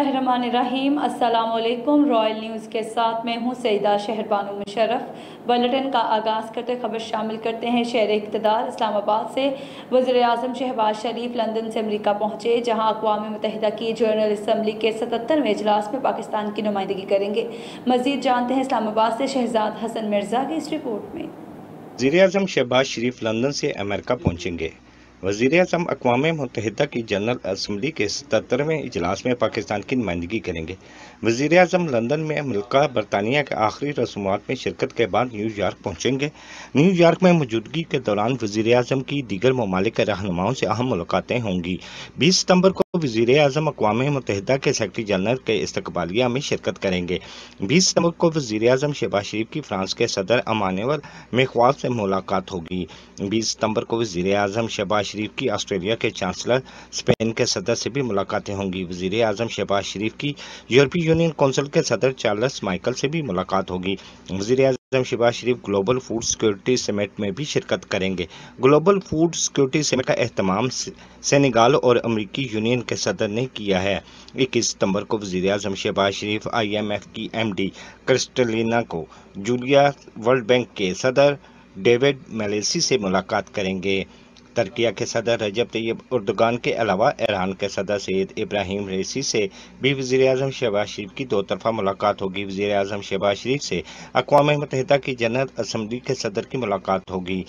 बिस्मिल्लाहिर्रहमानिर्रहीम। अस्सलामुअलैकुम। Royal news के साथ मैं हूँ सईदा शहरबानो मुशर्रफ। बुलेटिन का आगाज़ करते खबर शामिल करते हैं। शहर इक़्तिदार इस्लामाबाद से वज़ीर आज़म शहबाज शरीफ लंदन से अमरीका पहुँचे, जहाँ अक़वाम मुत्तहिदा की जनरल असम्बली के 77वें इजलास में पाकिस्तान की नुमाइंदगी करेंगे। मज़ीद जानते हैं इस्लामाबाद से शहजाद हसन मिर्ज़ा की इस रिपोर्ट में। वज़ीर-ए-आज़म शहबाज शरीफ लंदन से अमेरिका पहुंचेंगे। वज़ीर-ए-आज़म अक़वाम मुत्तहिदा की जनरल असम्बली के 77वें इजलास में पाकिस्तान की नुमाइंदगी करेंगे। वज़ीर-ए-आज़म लंदन में मुल्का बरतानिया के आखिरी रस्मात में शिरकत के बाद न्यूयॉर्क पहुंचेंगे। न्यूयॉर्क में मौजूदगी के दौरान वज़ीर-ए-आज़म की दीगर ममालिक के रहनुमाओं से अहम मुलाकातें होंगी। 20 सितंबर को वज़ीर-ए-आज़म अक़वाम मुत्तहिदा के सेक्रेटरी जनरल के इस्तकबालिया में शिरकत करेंगे। 20 सितंबर को वज़ीर-ए-आज़म शहबाज शरीफ की फ्रांस के सदर इमानुएल मैक्रॉन से मुलाकात होगी। 20 सितंबर को वज़ीर-ए-आज़म शहबाज शरीफ की ऑस्ट्रेलिया के चांसलर, स्पेन के सदर से भी मुलाकातें होंगी। वज़ीर-ए-आज़म शहबाज शरीफ की यूरोपीय यूनियन कौंसिल के सदर चार्ल्स माइकल से भी मुलाकात होगी। वज़ीर-ए-आज़म Shehbaz Sharif global food security summit में भी शिरकत करेंगे। ग्लोबल फूड सिक्योरिटी समिट का एहतमाम सेनेगाल और अमरीकी यूनियन के सदर ने किया है। 21 सितंबर को वज़ीर-ए-आज़म शहबाज शरीफ IMF की MD क्रिस्टलिना को जूलिया, वर्ल्ड बैंक के सदर डेविड मैलेसी से मुलाकात करेंगे। तुर्की के सदर रजब तैयब एर्दोगान के अलावा ईरान के सदर सैयद इब्राहिम रईसी से भी वज़ीर-ए-आज़म शहबाज शरीफ की 2 तरफ़ा मुलाकात होगी। वज़ीर-ए-आज़म शहबाज शरीफ से अक़वाम मुत्तहिदा की जनरल असम्बली के सदर की मुलाकात होगी।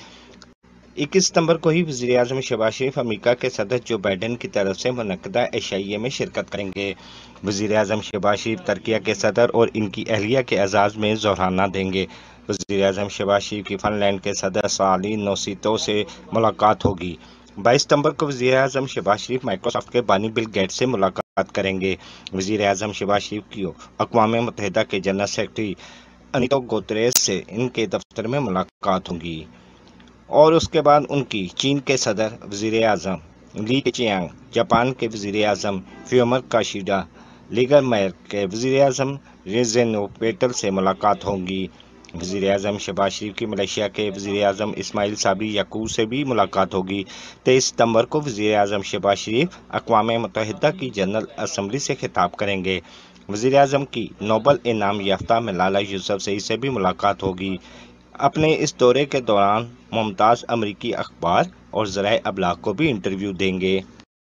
21 सितंबर को ही वज़ीर-ए-आज़म शहबाज शरीफ अमेरिका के सदर जो बाइडेन की तरफ से मुनक़दा एशिया में शिरकत करेंगे। वज़ीर-ए-आज़म शहबाज शरीफ तुर्की के सदर और इनकी अहलिया के एजाज़ में ज़ोहराना देंगे। वज़ीर-ए-आज़म शहबाज शरीफ की फ़िनलैंड के सदर साली नोसितो से मुलाकात होगी। 22 सितंबर को वज़ीर-ए-आज़म शहबाज शरीफ माइक्रोसॉफ्ट के बानी बिल गेट्स से मुलाकात करेंगे। वज़ीर-ए-आज़म शहबाज शरीफ की अक़वाम मुत्तहिदा के जनरल सेक्रेटरी अनीतो गुतेरेस से इनके दफ्तर में मुलाकात होगी और उसके बाद उनकी चीन के सदर वज़ीर-ए-आज़म ली केचियांग, जापान के वज़ीर-ए-आज़म फ्यूमियो किशिदा, लिगरमेयर के वज़ीर-ए-आज़म रेज़ेनो पेटल से मुलाकात होगी। वज़ीर-ए-आज़म शहबाज शरीफ की मलेशिया के वज़ीर-ए-आज़म इस्माइल साबरी याकूब से भी मुलाकात होगी। 23 सितंबर को वज़ीर-ए-आज़म शहबाज शरीफ अक़वाम मुत्तहिदा की जनरल असम्बली से खिताब करेंगे। वज़ीर-ए-आज़म की नोबल इनाम याफ्ता मलाला यूसुफ़ज़ई से भी मुलाकात होगी। अपने इस दौरे के दौरान मुमताज़ अमरीकी अखबार और ज़राए अबलाग को भी इंटरव्यू देंगे।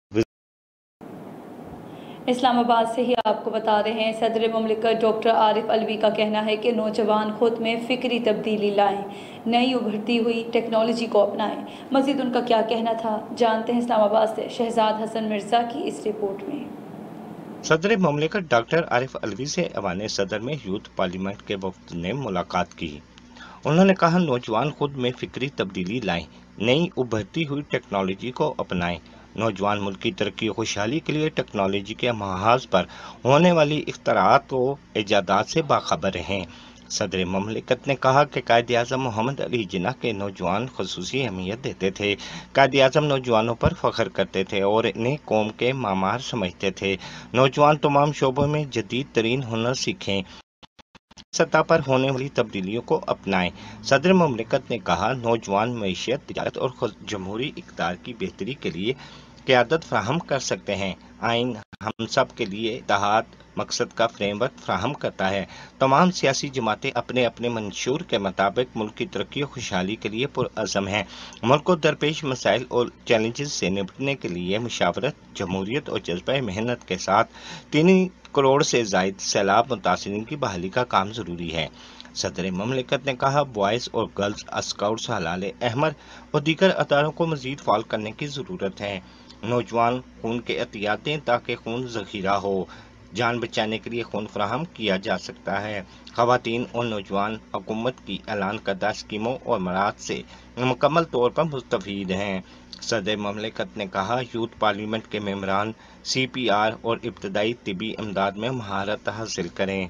इस्लामाबाद से ही आपको बता रहे हैं, सदर मुमलिकत डॉक्टर आरिफ अलवी का कहना है कि नौजवान खुद में फ़िक्री तब्दीली लाएं, नई उभरती हुई टेक्नोलॉजी को अपनाएं। मज़ीद उनका क्या कहना था, जानते हैं इस्लामाबाद से शहजाद हसन मिर्ज़ा की इस रिपोर्ट में। सदर मुमलिकत डॉक्टर आरिफ अलवी से ऐवान सदर में यूथ पार्लियामेंट के वफ़द ने मुलाकात की। उन्होंने कहा, नौजवान खुद में फ़िक्री तब्दीली लाएं, नई उभरती हुई टेक्नोलॉजी को अपनाएं। नौजवान मुल्क की तरक्की और खुशहाली के लिए टेक्नोलॉजी के महाज पर होने वाली इख्तराआत और इजादात से बाखबर रहें। सदर मुमलिकत ने कहा कि कायद-ए-आज़म मोहम्मद अली जिन्ना के नौजवान ख़ुसूसी अहमियत देते थे। कायद-ए-आज़म नौजवानों पर फ़ख्र करते थे और इन्हें कौम के मामार समझते थे। नौजवान तमाम शोबों में जदीद तरीन हुनर सीखें, सतह पर होने वाली तब्दीलियों को अपनाएं। सदर मुमलिकत ने कहा, नौजवान मईशत, तिजारत और जमहूरी इक़्तिदार की बेहतरी के लिए क़यादत फ़राहम कर सकते हैं। आइन हम सब के लिए इत्तेहाद मकसद का फ्रेमवर्क फ़राहम करता है। तमाम सियासी जमातें अपने अपने मंशूर के मुताबिक मुल्क की तरक्की और खुशहाली के लिए पुरअज़म हैं। मुल्क को दरपेश मसाइल और चैलेंजेस से निपटने के लिए मुशावरत, जमहूरियत और जज्बा मेहनत के साथ 3 करोड़ से ज़ायद सैलाब मुतासिरीन की बहाली का काम ज़रूरी है। सदर मुमलिकत ने कहा, बॉयज़ और गर्ल्स स्काउट्स, हलाल अहमर और दीगर अदारों को मज़ीद फ़ाल करने की ज़रूरत है। नौजवान खून के एहतियात दें ताकि खून ज़ख़ीरा हो। जान बचाने के लिए खून फराहम किया जा सकता है। ख़वातीन और नौजवान हुकूमत की ऐलान करदा स्कीमों और मराद से मुकम्मल तौर पर मुस्तफ़ीद हैं। सदर मुमलिकत ने कहा, यूथ पार्लियामेंट के मेंबरान CPR और इब्तदाई तिबी इमदाद में महारत हासिल करें।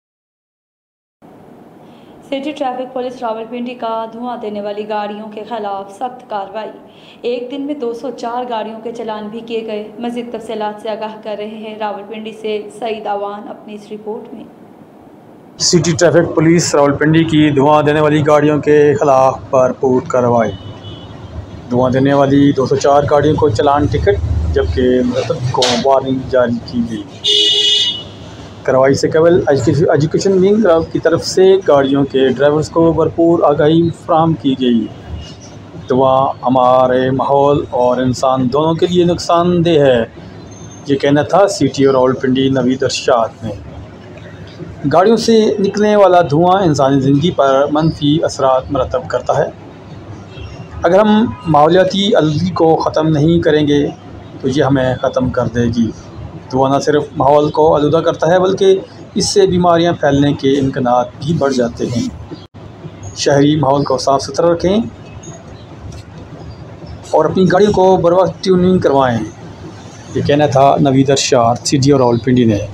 सिटी ट्रैफिक पुलिस रावलपिंडी का धुआं देने वाली गाड़ियों के खिलाफ सख्त कार्रवाई। एक दिन में 204 गाड़ियों के चालान भी किए गए। मज़ीद तफसीलात से आगाह कर रहे हैं रावलपिंडी से सईद आवान अपनी इस रिपोर्ट में। सिटी ट्रैफिक पुलिस रावलपिंडी की धुआं देने वाली गाड़ियों के खिलाफ भरपूर कार्रवाई। धुआं देने वाली 204 गाड़ियों को चालान टिकट जबकि मुरतब को वार्निंग जारी की गई। कार्रवाई से केवल एजुकेशन विंग की तरफ से गाड़ियों के ड्राइवर्स को भरपूर आगाही फराहम की गई। धुआं हमारे माहौल और इंसान दोनों के लिए नुकसानदेह है, ये कहना था सिटी और रावलपिंडी नवीद अरशाद ने। गाड़ियों से निकलने वाला धुआं इंसानी ज़िंदगी पर मनफी असरात मरतब करता है। अगर हम माहौलियाती आलूगी को ख़त्म नहीं करेंगे तो ये हमें ख़त्म कर देगी। धुआं न सिर्फ माहौल को आलूदा करता है बल्कि इससे बीमारियां फैलने के इम्कानात भी बढ़ जाते हैं। शहरी माहौल को साफ़ सुथरा रखें और अपनी गाड़ियों को बर वक्त ट्यूनिंग करवाएं, ये कहना था नवीद अरशाद सिटी और रावलपिंडी ने।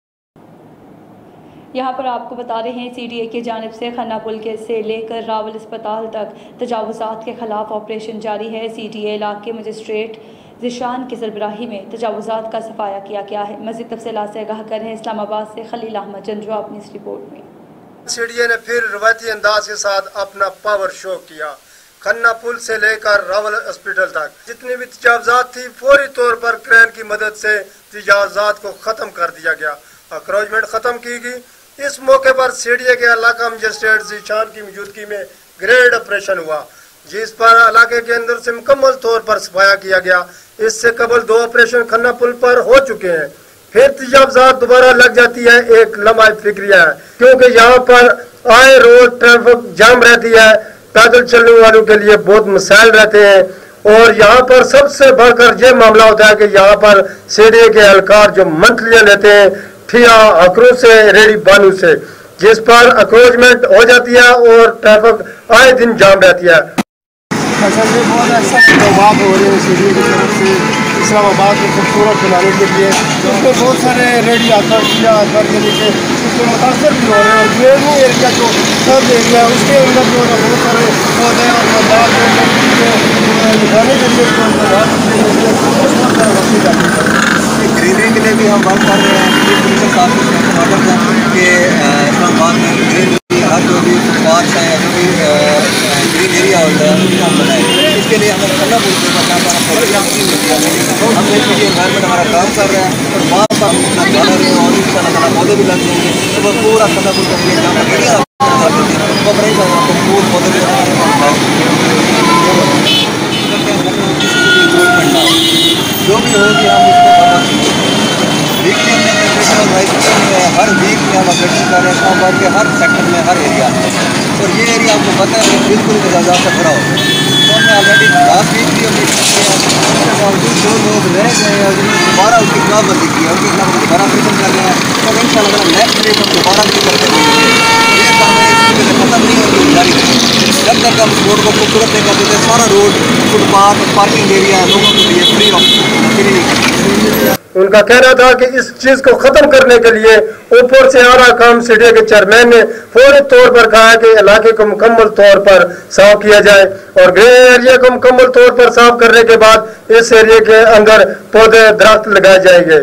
यहाँ पर आपको बता रहे हैं CDA की जानिब से खन्ना पुल के से लेकर रावल अस्पताल तक तजावुज़ात के ख़िलाफ़ ऑपरेशन जारी है। CDA इलाके मजिस्ट्रेट ज़िशान की सरबराही में तजावुज़ात का सफाया किया गया है। मज़ीद तफसीलात से आगाह कर रहे हैं इस्लामाबाद से खलील अहमद जंजुआ अपनी इस रिपोर्ट में। CDA ने फिर रवायती अंदाज के साथ अपना पावर शो किया। खन्ना पुल से लेकर रावल हॉस्पिटल तक जितनी भी तजावुज़ात थी फौरी तौर पर क्रेन की मदद से तजावुज़ात को ख़त्म कर दिया गया, अक्रोचमेंट ख़त्म की गई। इस मौके पर CDA के इलाका मजिस्ट्रेट ज़िशान की मौजूदगी में ग्रेड ऑपरेशन हुआ, जिस पर इलाके के अंदर से मुकम्मल तौर पर सफाया किया गया। इससे कबल 2 ऑपरेशन खन्ना पुल पर हो चुके हैं। फिर तजावुज़ात दोबारा लग जाती है, एक लम्हा फिक्रिया है, क्योंकि यहाँ पर आए रोज ट्रैफिक जाम रहती है, पैदल चलने वालों के लिए बहुत मसाइल रहते हैं। और यहाँ पर सबसे बढ़कर यह मामला होता है कि यहाँ पर CDA के एहलकार जो मंथलियाँ लेते हैं ठिया अखरू से रेडी बानू से, जिस पर अक्रोचमेंट हो जाती है और ट्रैफिक आए दिन जाम रहती है। बहुत ऐसा प्रभाव हो रहे हैं CDA की तरफ से इस्लामाबाद को खूबसूरत बनाने के लिए, उसमें बहुत सारे रेडी आकर ठिया आकर के नीचे उसमें मुतासर भी हो रहे हैं। और ग्रेनी एरिया जो सब एरिया है उसके अंदर जो है बहुत सारे पौधे और मदार दिखाने के लिए ग्रीनरी के लिए भी हम बात कर रहे हैं कि इस्लामाबाद में ग्रीनरी हर जो भी पार्क है जो भी ग्रीन एरिया होता है उसको हम बनाएं। इसके लिए हमें खन्ना पुल के हम एनवायरमेंट हमारा काम कर रहे हैं और वहाँ पर अपना गैलरी और इस तरह पौधे भी लग जाएंगे तो वह पूरा खन्ना पुल फूल पौधे भी जो भी होगी हम उसको वीकली हमने हर वीक में हम ऑपरेशन कर रहे हैं इस्लामाबाद के हर सेक्टर में हर एरिया में। और ये एरिया आपको पता है कि बिल्कुल तजावुज़ात से भरा होता है। तो हमने ऑलरेडी लास्ट वीक भी अपने बावजूद जो लोग रह गए हैं दोबारा उसकी खिलाफवर्जी की है, उनकी खिलाफवर्जी दोबारा ऑपरेशन कर रहे हैं और इंशाअल्लाह नेक्स्ट वीक हम दोबारा भी करते हैं। ये काम इसमें खत्म नहीं होगी, जारी रहेगी जब तक हम रोड को खूबसूरत नहीं कर देते। सारा रोड फुटपाथ पार्किंग एरिया लोगों के लिए फ्री ऑफ। उनका कहना था कि इस चीज को खत्म करने के लिए ऊपर से आ रहा काम CDA के चेयरमैन ने फौरी तौर पर कहा कि इलाके को मुकम्मल तौर पर साफ किया जाए और ग्रे एरिया को मुकम्मल तौर पर साफ करने के बाद इस एरिया के अंदर पौधे दरख्त लगाए जाएंगे।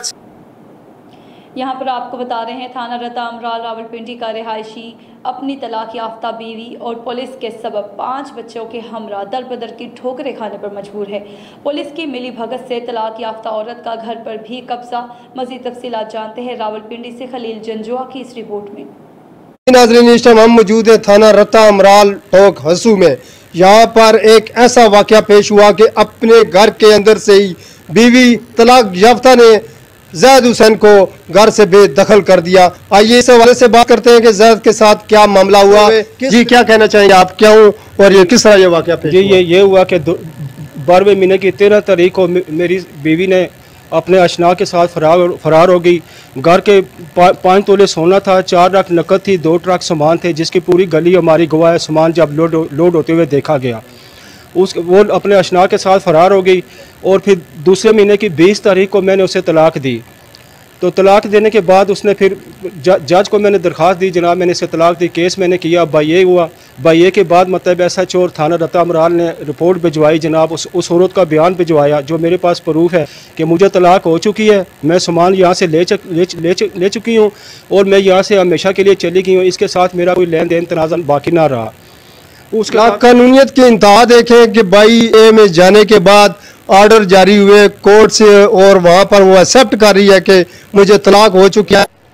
यहाँ पर आपको बता रहे हैं थाना रता अमराल रावलपिंडी का रिहायशी अपनी तलाक याफ्ता बीवी और पुलिस के सबब 5 बच्चों के हमरा दर बदर की ठोकरें खाने पर मजबूर है। पुलिस की मिली भगत से तलाक याफ्ता औरत का घर पर भी कब्जा। मज़ीद तफसीलात जानते हैं रावलपिंडी से खलील जंजुआ की इस रिपोर्ट में। नाज़रीन, इस टाइम हम मौजूद हैं थाना रता अमराल टोक हसू में। यहाँ पर एक ऐसा वाक़या पेश हुआ कि अपने घर के अंदर से ही बीवी तलाक याफ्ता ने ज़ैद हुसैन को घर से बेदखल कर दिया। आइए इस हवाले से बात करते हैं कि ज़ैद के साथ क्या मामला हुआ। जी, क्या कहना चाहेंगे आप, क्यों और ये किस तरह ये वाक़या पेश हुआ? जी, ये हुआ कि 12वें महीने की 13 तारीख को मेरी बीवी ने अपने अशना के साथ फरार हो गई। घर के 5 तोले सोना था, 4 ट्रक नकद थी, 2 ट्रक सामान थे, जिसकी पूरी गली हमारी गवाह है। सामान जब लोड होते हुए देखा गया वो अपने अशना के साथ फरार हो गई। और फिर दूसरे महीने की 20 तारीख को मैंने उसे तलाक दी। तो तलाक देने के बाद उसने फिर जज को मैंने दरख्वास्त दी, जनाब मैंने इसे तलाक दी। केस मैंने किया, बाइए हुआ। बाइए के बाद मतलब SHO और थाना रता अमराल ने रिपोर्ट भिजवाई, जनाब उस औरत का बयान भिजवाया जो मेरे पास प्रूफ है कि मुझे तलाक हो चुकी है, मैं सामान यहाँ से ले चुकी हूँ और मैं यहाँ से हमेशा के लिए चली गई हूँ। इसके साथ मेरा कोई लेन देन तनाज़ा बाकी ना रहा। उसका कानूनियत की इंतहा देखें कि बाई में जाने के बाद ऑर्डर जारी हुए कोर्ट से और वहाँ पर वो एक्सेप्ट कर रही है कि मुझे तलाक हो चुका है।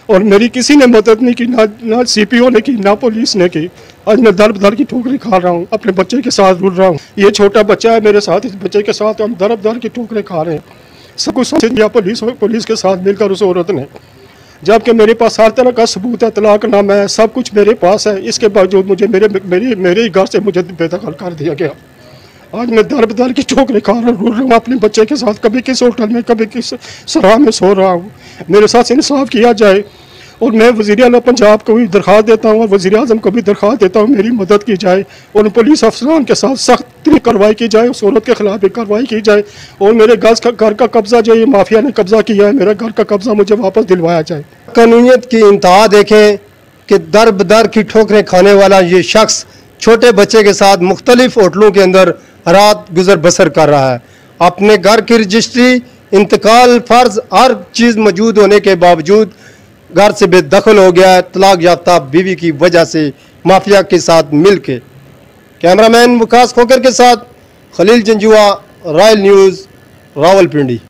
और मेरी किसी ने मदद नहीं की, ना CPO ने की, ना पुलिस ने की। आज मैं दर बदर की ठोकरें खा रहा हूँ, अपने बच्चे के साथ रुल रहा हूँ। ये छोटा बच्चा है मेरे साथ, इस बच्चे के साथ हम दर बदर की ठोकरें खा रहे हैं। सब कुछ समझ लिया पुलिस के साथ मिलकर उस औरत ने, जबकि मेरे पास हर तरह का सबूत है, तलाकनामा है, सब कुछ मेरे पास है। इसके बावजूद मुझे मेरे ही घर से मुझे बेदखल कर दिया गया। आज मैं दर बदर की ठोकरें खा रहा हूँ अपने बच्चे के साथ, कभी किस होटल में, कभी किस सराह में सो रहा हूँ। मेरे साथ इंसाफ किया जाए। और मैं वज़ीर-ए-आला पंजाब को भी दरख्वास्त देता हूँ और वज़ीर-ए-आज़म को भी दरख्वास्त देता हूँ, मेरी मदद की जाए और पुलिस अफसरान के साथ सख्त कार्रवाई की जाए, उस औरत के खिलाफ भी कार्रवाई की जाए और मेरे घर का कब्ज़ा जो ये माफिया ने कब्ज़ा किया है, मेरा घर का कब्ज़ा मुझे वापस दिलवाया जाए। कानूनियत की इंतहा देखें कि दर बदर की ठोकरें खाने वाला ये शख्स छोटे बच्चे के साथ मुख्तलिफ होटलों के अंदर रात गुजर बसर कर रहा है। अपने घर की रजिस्ट्री, इंतकाल, फ़र्ज, हर चीज़ मौजूद होने के बावजूद घर से बेदखल हो गया है, तलाक याफ्ता बीवी की वजह से माफिया के साथ मिल के। कैमरामैन विकास खोकर के साथ खलील जंजुआ, रॉयल न्यूज़, रावलपिंडी।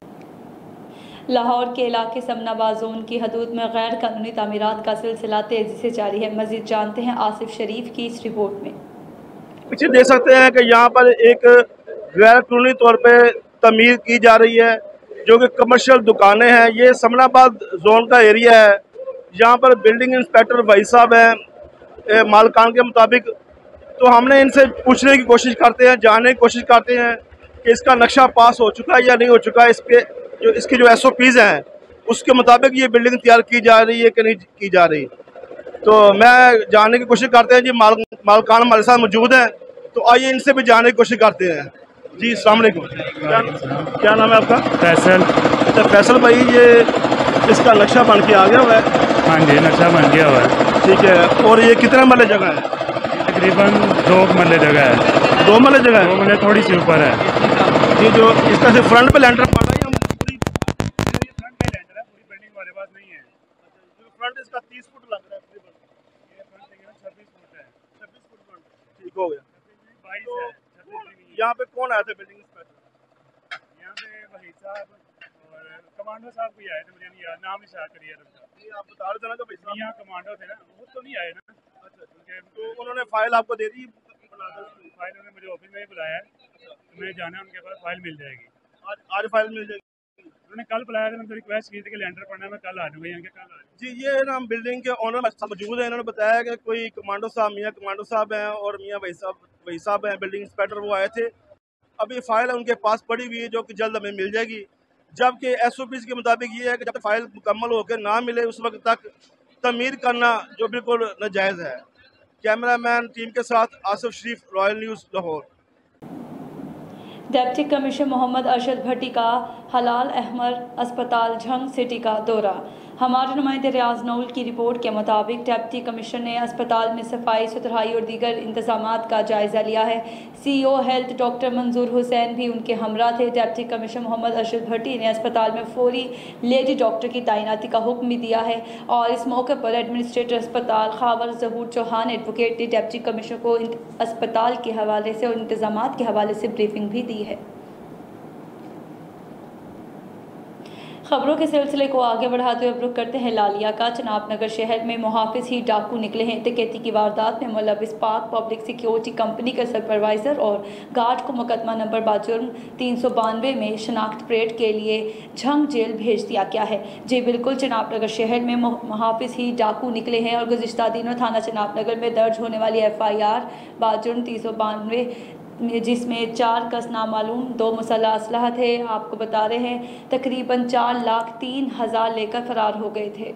लाहौर के इलाके समनाबाद जोन की हदूद में गैर कानूनी तामीरात का सिलसिला तेजी से जारी है। मज़ीद जानते हैं आसिफ शरीफ की इस रिपोर्ट में। पीछे देख सकते हैं कि यहाँ पर एक गैर कानूनी तौर पे तमीर की जा रही है, जो कि कमर्शियल दुकानें हैं। ये समनाबाद जोन का एरिया है। यहाँ पर बिल्डिंग इंस्पेक्टर भाई साहब हैं मालकान के मुताबिक, तो हमने इनसे पूछने की कोशिश करते हैं, जानने की कोशिश करते हैं कि इसका नक्शा पास हो चुका है या नहीं हो चुका है, इसके जो SOPs हैं उसके मुताबिक ये बिल्डिंग तैयार की जा रही है कि नहीं की जा रही। तो मैं जानने की कोशिश करते हैं जी, मालकान हमारे साथ मौजूद हैं, तो आइए इनसे भी जानने की कोशिश करते हैं। जी अस्सलाम वालेकुम, क्या नाम है आपका? फैसल। अच्छा फैसल भाई, ये इसका नक्शा बन के आ गया हुआ है? हाँ जी, नक्शा बन गया हुआ है। ठीक है, और ये कितने मरले जगह है? तकरीबन 2 मरले जगह है। 2 मरले जगह है? 2 मरले थोड़ी सी ऊपर है। ये जो इसका से फ्रंट पे लैंटर पड़ रहा है या पूरी? फ्रंट पे लैंटर है, पूरी बिल्डिंग हमारे पास नहीं है। फ्रंट इसका 30 फुट लग रहा है, ये फ्रंट तकरीबन 26 फुट है। 26 फुट फ्रंट, ठीक हो गया। 22 है, 26 भी नहीं है। यहाँ पे कौन आया था बिल्डिंग इंस्पेक्टर? यहाँ पे वही साहब और कमांडो साहब भी आए थे, मुझे नहीं याद, नाम नहीं याद करिए उनका। ये आप बता रहे थे ना कि भाई यहाँ कमांडो थे ना, वो तो नहीं आए ना। अच्छा, तो उन्होंने फाइल आपको दे दी? फाइल उन्होंने मुझे ऑफिस में ही बुलाया है, तो मैं जाना उनके पास, फाइल मिल जाएगी। आज फाइल मिल जाएगी? उन्होंने कल बुलाया था, मैंने रिक्वेस्ट की थी कि लेंटर पढ़ना है, मैं कल आ जाऊँगा यहाँ के, कल आ जी। ये ना हम बिल्डिंग के ओनर मौजूद है, इन्होंने बताया कि कोई कमांडो साहब, मियाँ कमांडो साहब हैं और मियाँ भाई साहब हैं बिल्डिंग इंस्पेक्टर, वो आए थे। अभी फाइल उनके पास पड़ी हुई है जो कि जल्द हमें मिल जाएगी। जबकि SOPs के मुताबिक ये है कि जब तक फाइल मुकम्मल होकर ना मिले उस वक्त तक तमीर करना जो बिल्कुल नाजायज़ है। कैमरामैन टीम के साथ Asif Sharif, Royal News, Lahore. Deputy commissioner Mohammad Arshad Bhatti का हलाल अहमद अस्पताल झंग सिटी का दौरा। हमारे नुमाइंदे रियाज नौल की रिपोर्ट के मुताबिक डिप्टी कमिश्नर ने अस्पताल में सफाई सुथराई और दीगर इंतजामात का जायज़ा लिया है। CEO हेल्थ डॉक्टर मंजूर हुसैन भी उनके हमरा थे। डिप्टी कमिश्नर मोहम्मद अरशद भट्टी ने अस्पताल में फौरी लेडी डॉक्टर की तैनाती का हुक्म भी दिया है और इस मौके पर एडमिनिस्ट्रेटर अस्पताल खावर जहूर चौहान एडवोकेट ने डिप्टी कमिश्नर को अस्पताल के हवाले से और इंतजामात के हवाले से ब्रीफिंग भी दी है। खबरों के सिलसिले को आगे बढ़ाते हुए रुख करते हैं लालिया का। चनाब नगर शहर में मुहाफिज ही डाकू निकले हैं। डकैती की वारदात में मुलविस पाक पब्लिक सिक्योरिटी कंपनी के सुपरवाइज़र और गार्ड को मुकदमा नंबर बाजुर्म 392 में शनाख्त परेड के लिए झंग जेल भेज दिया गया है। जी बिल्कुल, चनाब नगर शहर में मुहाफिज ही डाकू निकले हैं और गुज़िश्ता दिनों थाना चनाब नगर में दर्ज होने वाली FIR बाजुर्म 392 जिसमें 4 कस नामालूम 2 मुसल्लह असलहा थे। आपको बता रहे हैं तकरीबन 4,03,000 लेकर फरार हो गए थे।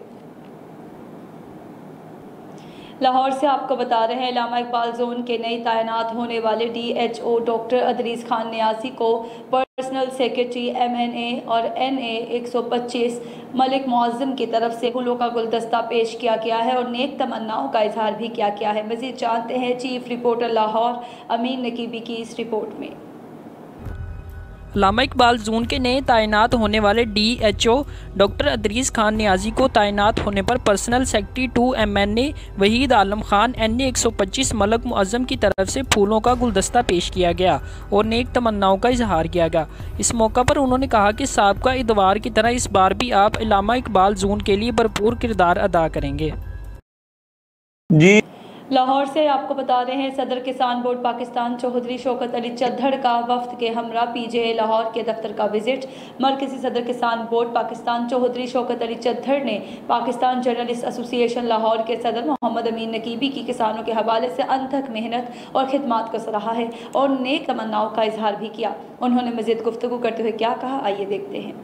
लाहौर से आपको बता रहे हैं इलामा इकबाल जोन के नए तैनात होने वाले DHO डॉक्टर अदरीस खान न्यासी को पर्सनल सेक्रेटरी MNA और NA 125 मलिक मुअज़्ज़म की तरफ से फूलों का गुलदस्ता पेश किया गया है और नेक तमन्नाओं का इजहार भी किया गया है। मज़ीद जानते हैं चीफ रिपोर्टर लाहौर अमीन नकीबी की इस रिपोर्ट में। अल्लामा इकबाल जोन के नए तैनात होने वाले DHO डॉक्टर अदरीस खान नियाजी को तैनात होने पर personal secretary 2 MNA Waheed Alam Khan NA 125 Malik Muazzam की तरफ से फूलों का गुलदस्ता पेश किया गया और नेक तमन्नाओं का इजहार किया गया। इस मौका पर उन्होंने कहा कि साबका इतवार की तरह इस बार भी आप अल्लामा इकबाल जोन के लिए भरपूर किरदार अदा करेंगे। जी लाहौर से आपको बता रहे हैं, सदर किसान बोर्ड पाकिस्तान चौधरी शौकत अली चद्दड़ का वफ्द के हमरा PJA लाहौर के दफ्तर का विजिट। मरकजी सदर किसान बोर्ड पाकिस्तान चौधरी शौकत अली चद्दड़ ने पाकिस्तान जर्नलिस्ट एसोसिएशन लाहौर के सदर मोहम्मद अमीन नकीबी की किसानों के हवाले से अनथक मेहनत और खिदमात को सराहा है और नेक तमन्नाओं का इजहार भी किया। उन्होंने मज़ीद गुफ्तगू करते हुए क्या कहा, आइए देखते हैं।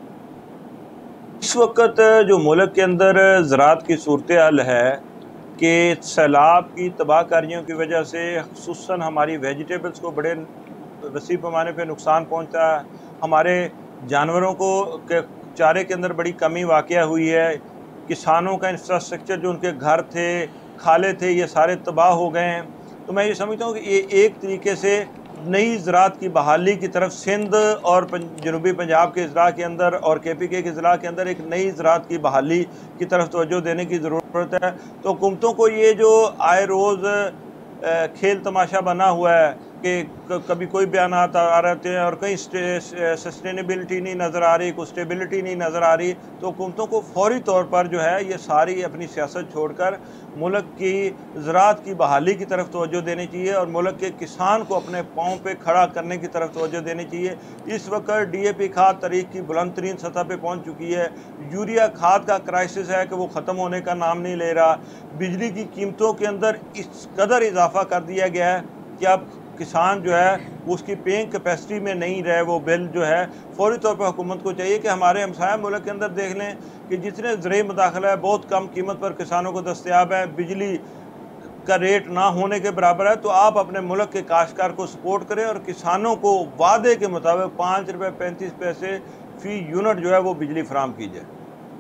इस वक्त जो मुल्क के अंदर ज़राअत की सूरत हाल है कि सैलाब की तबाहकारियों की वजह से खुसूसन हमारी वेजिटेबल्स को बड़े वसी पैमाने पे नुकसान पहुंचता है। हमारे जानवरों को के चारे के अंदर बड़ी कमी वाक़या हुई है। किसानों का इंफ्रास्ट्रक्चर जो उनके घर थे, खाले थे, ये सारे तबाह हो गए हैं। तो मैं ये समझता हूँ कि ये एक तरीके से नई ज़राअत की बहाली की तरफ सिंध और जनूबी पंजाब के अज़ला के अंदर और KPK के अज़ला के अंदर एक नई ज़राअत की बहाली की तरफ तवज्जो देने की ज़रूरत है। तो हुकूमतों को ये जो आए रोज़ खेल तमाशा बना हुआ है कि कभी कोई बयान आ रहते हैं और कहीं सस्टेनेबिलिटी नहीं नज़र आ रही, कुछ स्टेबिलिटी नहीं नज़र आ रही, तो हुकूमतों को फौरी तौर पर जो है ये सारी अपनी सियासत छोड़कर मुल्क की ज़राअत की बहाली की तरफ तवज्जो देनी चाहिए और मुल्क के किसान को अपने पाँव पे खड़ा करने की तरफ तवज्जो देनी चाहिए। इस वक्त DAP खाद तारीख की बुलंद तरीन सतह पे पहुँच चुकी है। यूरिया खाद का क्राइसिस है कि वो ख़त्म होने का नाम नहीं ले रहा। बिजली की कीमतों के अंदर इस कदर इजाफा कर दिया गया है कि अब किसान जो है उसकी पेइंग कैपेसिटी में नहीं रहे। वो बिल जो है फौरी तौर पर हुकूमत को चाहिए कि हमारे हमसाया मुल्क के अंदर देख लें कि जितने ज़रूरी मुदाखला है बहुत कम कीमत पर किसानों को दस्तयाब है, बिजली का रेट ना होने के बराबर है। तो आप अपने मुल्क के काश्तकार को सपोर्ट करें और किसानों को वादे के मुताबिक 5 रुपये 35 पैसे फ़ी यूनिट जो है वो बिजली फराहम की जाए।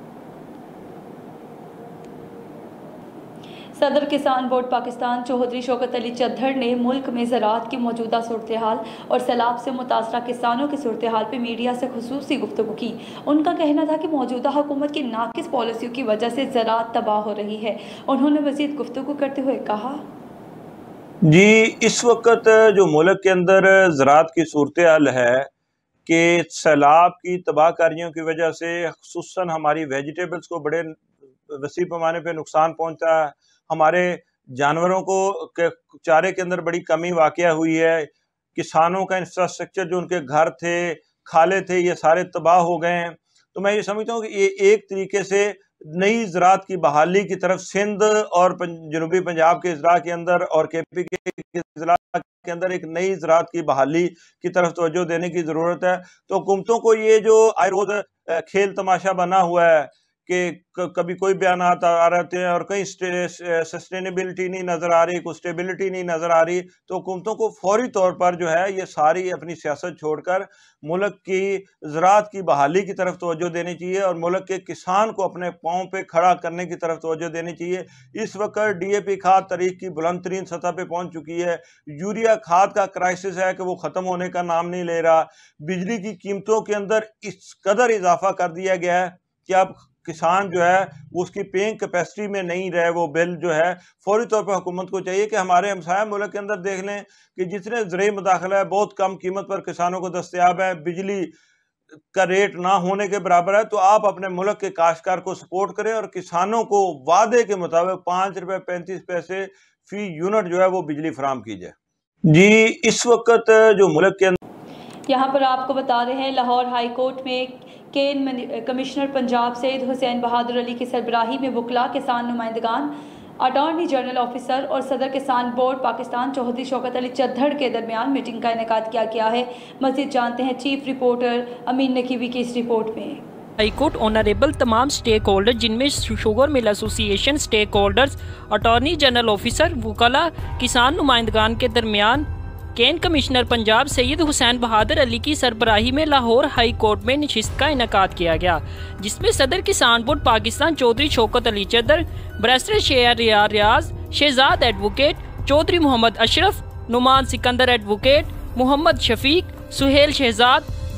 सदर किसान बोर्ड पाकिस्तान चौधरी शौकत अली चद्दड़ ने मुल्क में ज़राअत की मौजूदा सूरत हाल और सैलाब से मुतासरा किसानों की सूरत हाल पर मीडिया से खुसूसी गुफ्तगू की। उनका कहना था कि मौजूदा हुकूमत की नाकिस पॉलिसियों की वजह से ज़राअत तबाह हो रही है। उन्होंने मज़ीद गुफ्तगू करते हुए कहा, जी इस वक्त जो मुल्क के अंदर ज़राअत की सूरत हाल है कि सैलाब की तबाहकारियों की वजह से खुसूसन हमारी वेजिटेबल्स को बड़े वसी पैमाने पे नुकसान पहुंचता है। हमारे जानवरों को के चारे के अंदर बड़ी कमी वाक़या हुई है। किसानों का इंफ्रास्ट्रक्चर जो उनके घर थे, खाले थे, ये सारे तबाह हो गए हैं। तो मैं ये समझता हूँ कि ये एक तरीके से नई ज़राअत की बहाली की तरफ सिंध और जनूबी पंजाब के अज़ला के अंदर और KPK के अज़ला के अंदर एक नई ज़राअत की बहाली की तरफ तवज्जो देने की ज़रूरत है। तो हुकूमतों को ये जो आए रोज़ खेल तमाशा बना हुआ है कि कभी कोई बयान आ रहते हैं और कहीं सस्टेनेबिलिटी नहीं नज़र आ रही, कुछ स्टेबिलिटी नहीं नज़र आ रही, तो हुकूमतों को फौरी तौर पर जो है ये सारी अपनी सियासत छोड़कर मुल्क की ज़राअत की बहाली की तरफ तवज्जो देनी चाहिए और मुल्क के किसान को अपने पाँव पे खड़ा करने की तरफ तवज्जो देनी चाहिए। इस वक्त DAP खाद तारीख की बुलंद तरीन सतह पे पहुँच चुकी है। यूरिया खाद का क्राइसिस है कि वो ख़त्म होने का नाम नहीं ले रहा। बिजली की कीमतों के अंदर इस कदर इजाफा कर दिया गया है कि अब किसान जो है उसकी पेइंग कैपेसिटी में नहीं रहे। वो बिल जो है फौरी तौर पर हुकूमत को चाहिए कि हमारे हमसाया मुल्क के अंदर देख लें कि जितने ज़रूरी मुदाखला है बहुत कम कीमत पर किसानों को दस्तयाब है, बिजली का रेट ना होने के बराबर है। तो आप अपने मुल्क के काश्तकार को सपोर्ट करें और किसानों को वादे के मुताबिक 5 रुपये 35 पैसे फ़ी यूनिट जो है वो बिजली फराहम की जाए। जी इस वक्त जो मुल्क के यहाँ पर आपको बता रहे हैं, लाहौर हाई कोर्ट में केन कमिश्नर पंजाब सैयद हुसैन बहादुर अली की सरबराही में वकला, किसान नुमाइंदगान, अटॉर्नी जनरल ऑफिसर और सदर किसान बोर्ड पाकिस्तान चौधरी शौकत अली चद्दड़ के दरमियान मीटिंग का इनेकाद किया गया है। मज़ीद जानते हैं चीफ रिपोर्टर अमीन नकीबी की इस रिपोर्ट में। हाईकोर्ट ऑनरेबल तमाम स्टेक होल्डर जिनमें sugar mill association stakeholders, attorney general officer, वकला, किसान नुमाइंदगान के दरमियान केन कमिश्नर पंजाब सैयद हुसैन बहादुर अली की सरबराही में लाहौर हाई कोर्ट में नशिस्त का इनेकाद किया गया, जिसमें सदर Kisan Board Pakistan Chaudhry Shaukat Ali Chadhar, barrister Shahryar Riaz, Shahzad advocate, Chaudhry Mohammad Ashraf, Noman Sikandar advocate, Mohammad Shafiq, Sohail Shahzad,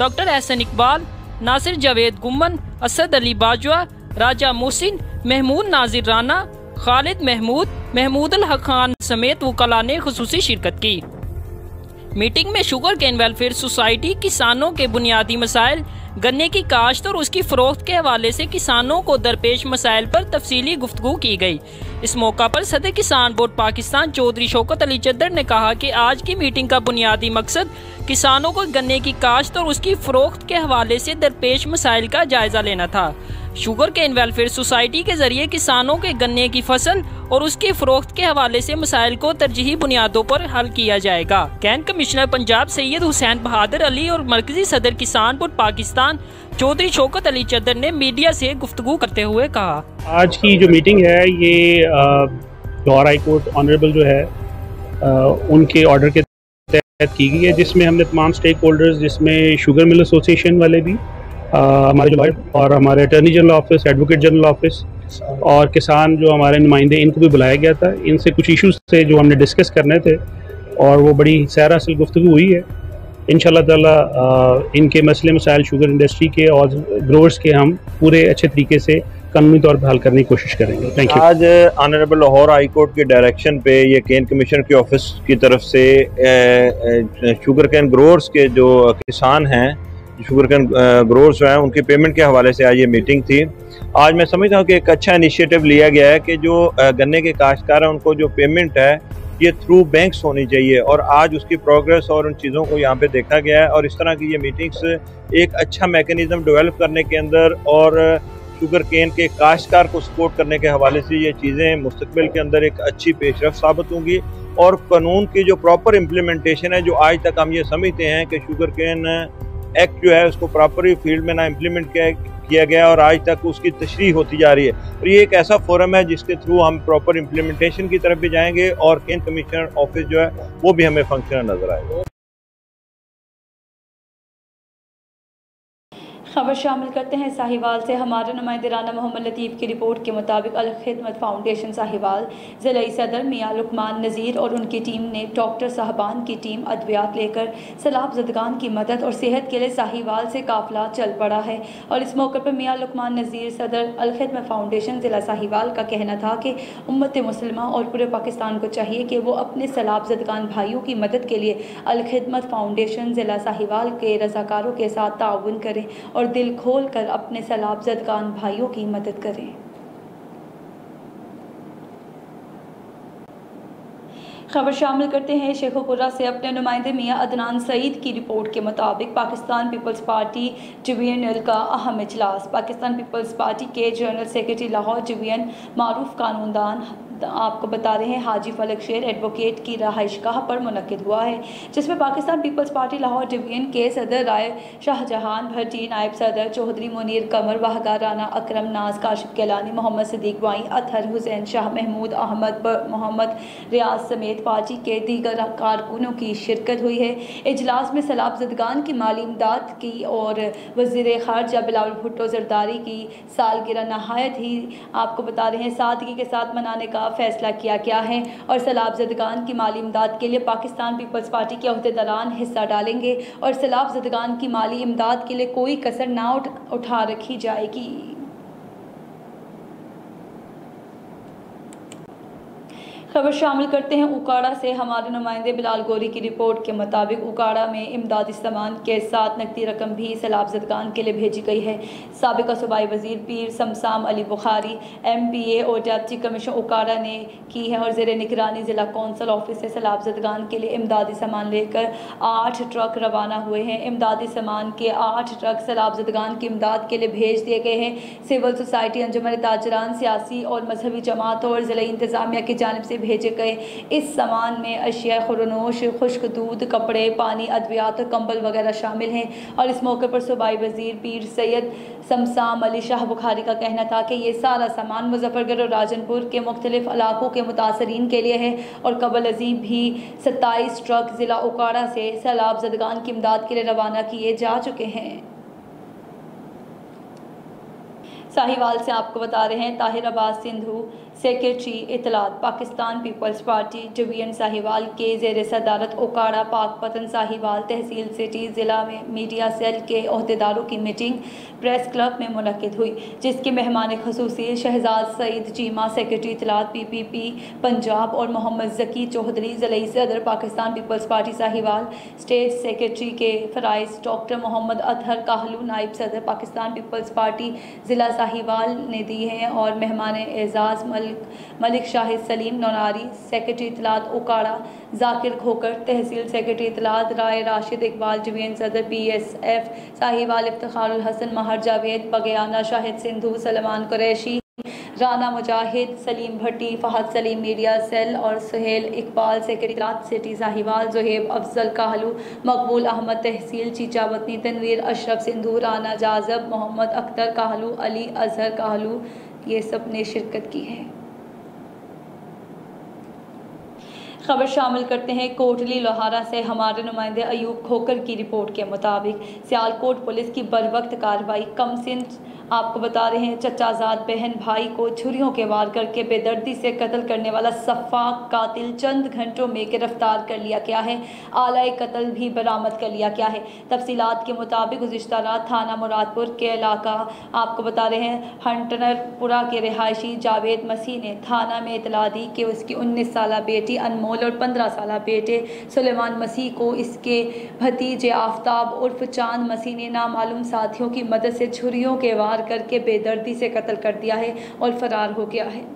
doctor Ehsan Iqbal, Nasir Javed Gumman, Asad Ali Bajwa, Raja Mohsin, Mahmood Nazir Rana, Khalid Mahmood, Mahmood ul Haq Khan समेत वकला ने खुसूसी शिरकत की। मीटिंग में शुगर केन वेलफेयर सोसाइटी किसानों के बुनियादी मसाइल, गन्ने की काश्त और उसकी फरोख्त के हवाले से किसानों को दरपेश मसाइल पर तफसीली गुफ्तगू की गई। इस मौका पर सदर किसान बोर्ड पाकिस्तान चौधरी शौकत अली चद्दर ने कहा कि आज की मीटिंग का बुनियादी मकसद किसानों को गन्ने की काश्त और उसकी फरोख्त के हवाले से दरपेश मसाइल का जायजा लेना था। शुगर केन वेलफेयर सोसाइटी के जरिए किसानों के गन्ने की फसल और उसकी फरोख्त के हवाले से मसाइल को तरजीही बुनियादों पर हल किया जाएगा। कैन कमिश्नर पंजाब सैयद हुसैन बहादुर अली और मरकजी सदर किसान बोर्ड पाकिस्तान चौधरी शौकत अली चद्दर ने मीडिया से गुफ्तगू करते हुए कहा, आज की जो मीटिंग है ये लाहौर हाई कोर्ट ऑनरेबल जो है उनके ऑर्डर के तहत की गई है, जिसमें हमने तमाम स्टेक होल्डर्स, जिसमें शुगर मिल एसोसिएशन वाले भी, हमारे जो लॉयर और हमारे attorney general office, advocate general office और किसान जो हमारे नुमाइंदे, इनको भी बुलाया गया था। इनसे कुछ इश्यूज थे जो हमने डिस्कस करने थे और वो बड़ी सैर असल गुफ्तगू हुई है। इंशाल्लाह ताला इनके मसले मसाइल शुगर इंडस्ट्री के और ग्रोअर्स के हम पूरे अच्छे तरीके से कानूनी तौर पर हल करने की कोशिश करेंगे। Thank you. आज ऑनरेबल लाहौर हाई कोर्ट के डायरेक्शन पे ये केन कमीशनर के ऑफिस की तरफ से शुगर कैन ग्रोअर्स के जो किसान हैं, शुगर कैन ग्रोअर्स हैं, उनकी पेमेंट के हवाले से आज ये मीटिंग थी। आज मैं समझता हूँ कि एक अच्छा इनिशिएटिव लिया गया है कि जो गन्ने के काश्तकार हैं उनको जो पेमेंट है ये थ्रू बैंक्स होनी चाहिए, और आज उसकी प्रोग्रेस और उन चीज़ों को यहाँ पे देखा गया है। और इस तरह की ये मीटिंग्स एक अच्छा मैकेनिज्म डेवलप करने के अंदर और शुगर केन के काश्तकार को सपोर्ट करने के हवाले से ये चीज़ें मुस्तकबिल के अंदर एक अच्छी पेशरफ साबित होंगी। और कानून की जो प्रॉपर इम्प्लीमेंटेशन है, जो आज तक हम ये समझते हैं कि शुगर केन एक्ट जो है उसको प्रॉपरली फील्ड में ना इम्प्लीमेंट किया गया और आज तक उसकी तशरीह होती जा रही है। और ये एक ऐसा फोरम है जिसके थ्रू हम प्रॉपर इम्प्लीमेंटेशन की तरफ भी जाएंगे और केन कमिश्नर ऑफिस जो है वो भी हमें फंक्शनल नजर आएगा। खबर शामिल करते हैं साहिवाल से। हमारे नुमाइंदे राना मोहम्मद लतीफ़ की रिपोर्ट के मुताबिक अल खिदमत फाउंडेशन साहिवाल ज़िला सदर मियां लुकमान नज़ीर और उनकी टीम ने डॉक्टर साहबान की टीम अद्वियात लेकर सैलाब ज़दगान की मदद और सेहत के लिए साहिवाल से काफ़िला चल पड़ा है। और इस मौके पर मियां लुकमान नज़ीर सदर अल खिदमत फाउंडेशन ज़िला साहिवाल का कहना था कि उम्मत मुस्लिमा और पूरे पाकिस्तान को चाहिए कि वो अपने सैलाब ज़दगान भाइयों की मदद के लिए अल खिदमत फाउंडेशन ज़िला साहिवाल के रज़ाकारों के साथ ताउन करें और दिल खोल कर अपने सैलाब ज़दगान भाइयों की मदद करें। खबर शामिल करते हैं शेखोपुरा से। अपने नुमाइंदे मियां अदनान सईद की रिपोर्ट के मुताबिक पाकिस्तान पीपल्स पार्टी डिवीजनल का अहम इजलास पाकिस्तान पीपल्स पार्टी के जनरल सेक्रेटरी लाहौर डिवीजन मारूफ कानूनदान आपको बता रहे हैं हाजी फलक शेर एडवोकेट की रहाइशगाह पर मुनक्किद हुआ है, जिसमें Pakistan Peoples Party Lahore division के सदर राय शाहजहान भट्टी, नायब सदर चौधरी मुनीर कमर, वाहगा राना अकरम नाज, काशिफ केलानी, मोहम्मद सदीक वाई, अतहर हुसैन शाह, महमूद अहमद, मोहम्मद रियाज समेत पार्टी के दीगर कारकुनों की शिरकत हुई है। इजलास में सैलाब ज़दगान की माली इमदाद की और वज़ीर ख़ारजा बिलावल भुट्टो ज़रदारी की सालगिरह नहायत ही आपको बता रहे हैं सादगी के साथ मनाने का फैसला किया गया है। और सैलाब ज़दगान की माली इमदाद के लिए पाकिस्तान पीपल्स पार्टी के अहदेदारान हिस्सा डालेंगे और सैलाब ज़दगान की माली इमदाद के लिए कोई कसर ना उठा रखी जाएगी। खबर शामिल करते हैं उकाड़ा से। हमारे नुमाइंदे बिलाल गोरी की रिपोर्ट के मुताबिक उकाड़ा में इमदादी सामान के साथ नकदी रकम भी सैलाब ज़दगान के लिए भेजी गई है। साबिक़ा सूबाई वज़ीर पीर समसाम अली बुखारी MPA और डिप्टी कमिश्नर उकाड़ा ने की है और ज़ेर निगरानी ज़िला कौंसल ऑफिस से सैलाब ज़दगान के लिए इमदादी सामान लेकर 8 ट्रक रवाना हुए हैं। इमदादी सामान के 8 ट्रक सैलाब ज़दगान की इमदाद के लिए भेज दिए गए हैं। सिविल सोसाइटी, अंजुमन ताजरान, सियासी और मजहबी जमातों और ज़िला इंतज़ामिया की जानिब से भेजे गए इस सामान में अशिया खुरनोश, खुश्क दूध, कपड़े, पानी, अद्वियात और कंबल वगैरह शामिल हैं। और इस मौके पर सूबाई वज़ीर पीर सैयद समसाम अली शाह बुखारी का कहना था कि ये सारा सामान मुजफ्फरगढ़ और राजनपुर के मुख्तलिफ इलाकों के मुतासरीन के लिए है और कबल अज़ीम भी 27 ट्रक ज़िला उकाड़ा से सैलाब ज़दगान की इमदाद के लिए रवाना किए जा चुके हैं। साहिवाल से आपको बता रहे हैं ताहिर अब्बास सिंधु सेक्रेटरी इतलात Pakistan Peoples Party division Sahiwal के ज़ेर सदारत ओकाड़ा पाकपतन साहिवाल तहसील सिटी ज़िला में मीडिया सेल के अहदेदारों की मीटिंग प्रेस क्लब में मुनक़िद हुई, जिसके मेहमान ख़ुसूसी शहजाद सईद चीमा सेक्रेटरी इतलात PPP पंजाब और मोहम्मद ज़की चौधरी ज़िले सदर Pakistan Peoples Party Sahiwal, state secretary के फ़राइज़ डॉक्टर मोहम्मद अतहर काहलू नायब सदर पाकिस्तान पीपल्स पार्टी ज़िला साहिवाल ने दी हैं और मेहमान एजाज़ मलिक शाहिद सलीम नौनारी सेक्रेटरी इतलात ओकाड़ा, जाकिर खोकर तहसील सेक्रेटरी इतलात राय राशिद इकबाल डिवीजन सदर PSF साहिवाल इफ्तिखारुल हसन महर जावेद बगयाना शाहिद सिंधु सलमान कुरैशी राना मुजाहिद सलीम भट्टी फहद सलीम मीडिया सेल और सुहेल इकबाल सेक्रेटरी इतलात सिटी साहिवाल ज़ुहेब अफजल काहलू मकबूल अहमद तहसील चीचावतनी तनवीर अशरफ सिंधु राना जाजब मोहम्मद अख्तर काहलू अली अजहर काहलू ये सब ने शिरकत की है। खबर शामिल करते हैं कोटली लोहारा से हमारे नुमाइंदे अयूब खोकर की रिपोर्ट के मुताबिक सियालकोट पुलिस की बरवक्त कार्रवाई कमसिन आपको बता रहे हैं चचाजाद बहन भाई को छुरियों के वार करके बेदर्दी से कत्ल करने वाला सफ़ाक कातिल चंद घंटों में गिरफ्तार कर लिया गया है। आलाए कत्ल भी बरामद कर लिया गया है। तफसीलात के मुताबिक गुज़िश्ता रात थाना मुरादपुर के इलाका आपको बता रहे हैं हंटनरपुरा के रिहायशी जावेद मसीह ने थाना में इतला दी कि उसकी 19 साला बेटी अनमोल और 15 साला बेटे सुलेमान मसीह को इसके भतीजे आफ्ताब उर्फ चांद मसीह ने नामालूम साथियों की मदद से छुरियों के वार करके बेदर्दी से कत्ल कर दिया है और फरार हो गया है।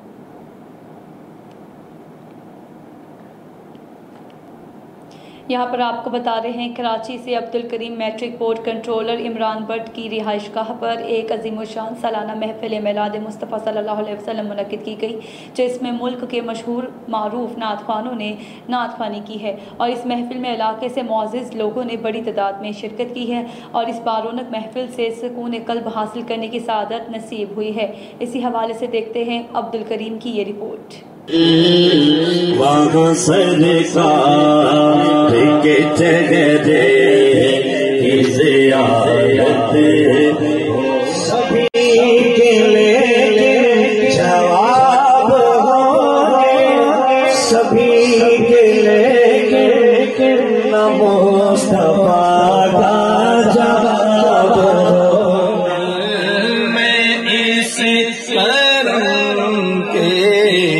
यहाँ पर आपको बता रहे हैं कराची से Abdul Karim matric board controller Imran Bhatt की रिहाइशगाह पर एक अजीमुशान सालाना महफिल मिलाद मुस्तफ़ा सल्लल्लाहु अलैहि वसल्लम मुनक़्क़िद की गई, जिसमें मुल्क के मशहूर मारूफ नात ख़्वानों ने नात ख़्वानी की है और इस महफिल में इलाके से मुअज़्ज़िज़ लोगों ने बड़ी तादाद में शिरकत की है और इस बारोनक महफिल से सुकून क़ल्ब हासिल करने की सादत नसीब हुई है। इसी हवाले से देखते हैं अब्दुल करीम की ये रिपोर्ट। सभी के लिए जवाब सभी के लिए मुस्तफा का जवाब मैं इस करम के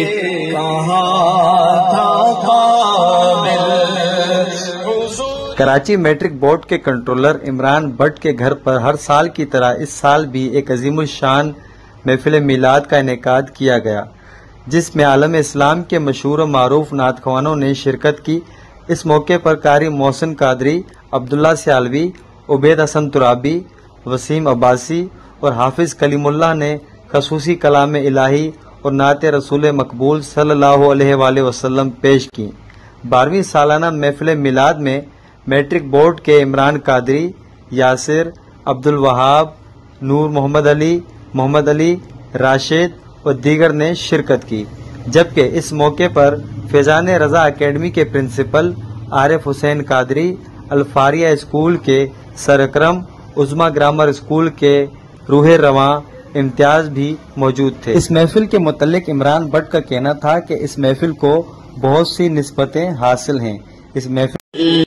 कराची मैट्रिक बोर्ड के कंट्रोलर इमरान भट्ट के घर पर हर साल की तरह इस साल भी एक अजीमुशान महफिल मिलाद का इनेकाद किया गया, जिसमें आलम इस्लाम के मशहूर और मारूफ नात ख़्वानों ने शिरकत की। इस मौके पर कारी मोहसिन कादरी, अब्दुल्ला सियालवी, उबैद हसन तुराबी, वसीम अब्बासी और हाफिज कलीमुल्लाह ने खसूसी कलाम इलाही और नात रसूल मकबूल सल्लल्लाहु अलैहि वसल्लम पेश की। 12वीं सालाना महफिल मिलाद में मैट्रिक बोर्ड के इमरान कादरी, यासिर, अब्दुल वहाब, नूर मोहम्मद अली, राशिद और दीगर ने शिरकत की, जबकि इस मौके पर फैजान रजा अकेडमी के प्रिंसिपल आरिफ हुसैन कादरी, अल्फारिया स्कूल के sir Akram, Uzma grammar school के रूह रवां इम्तियाज भी मौजूद थे। इस महफिल के मुतल्लिक इमरान भट्ट का कहना था कि इस महफिल को बहुत सी निस्बतें हासिल हैं। इस महफिल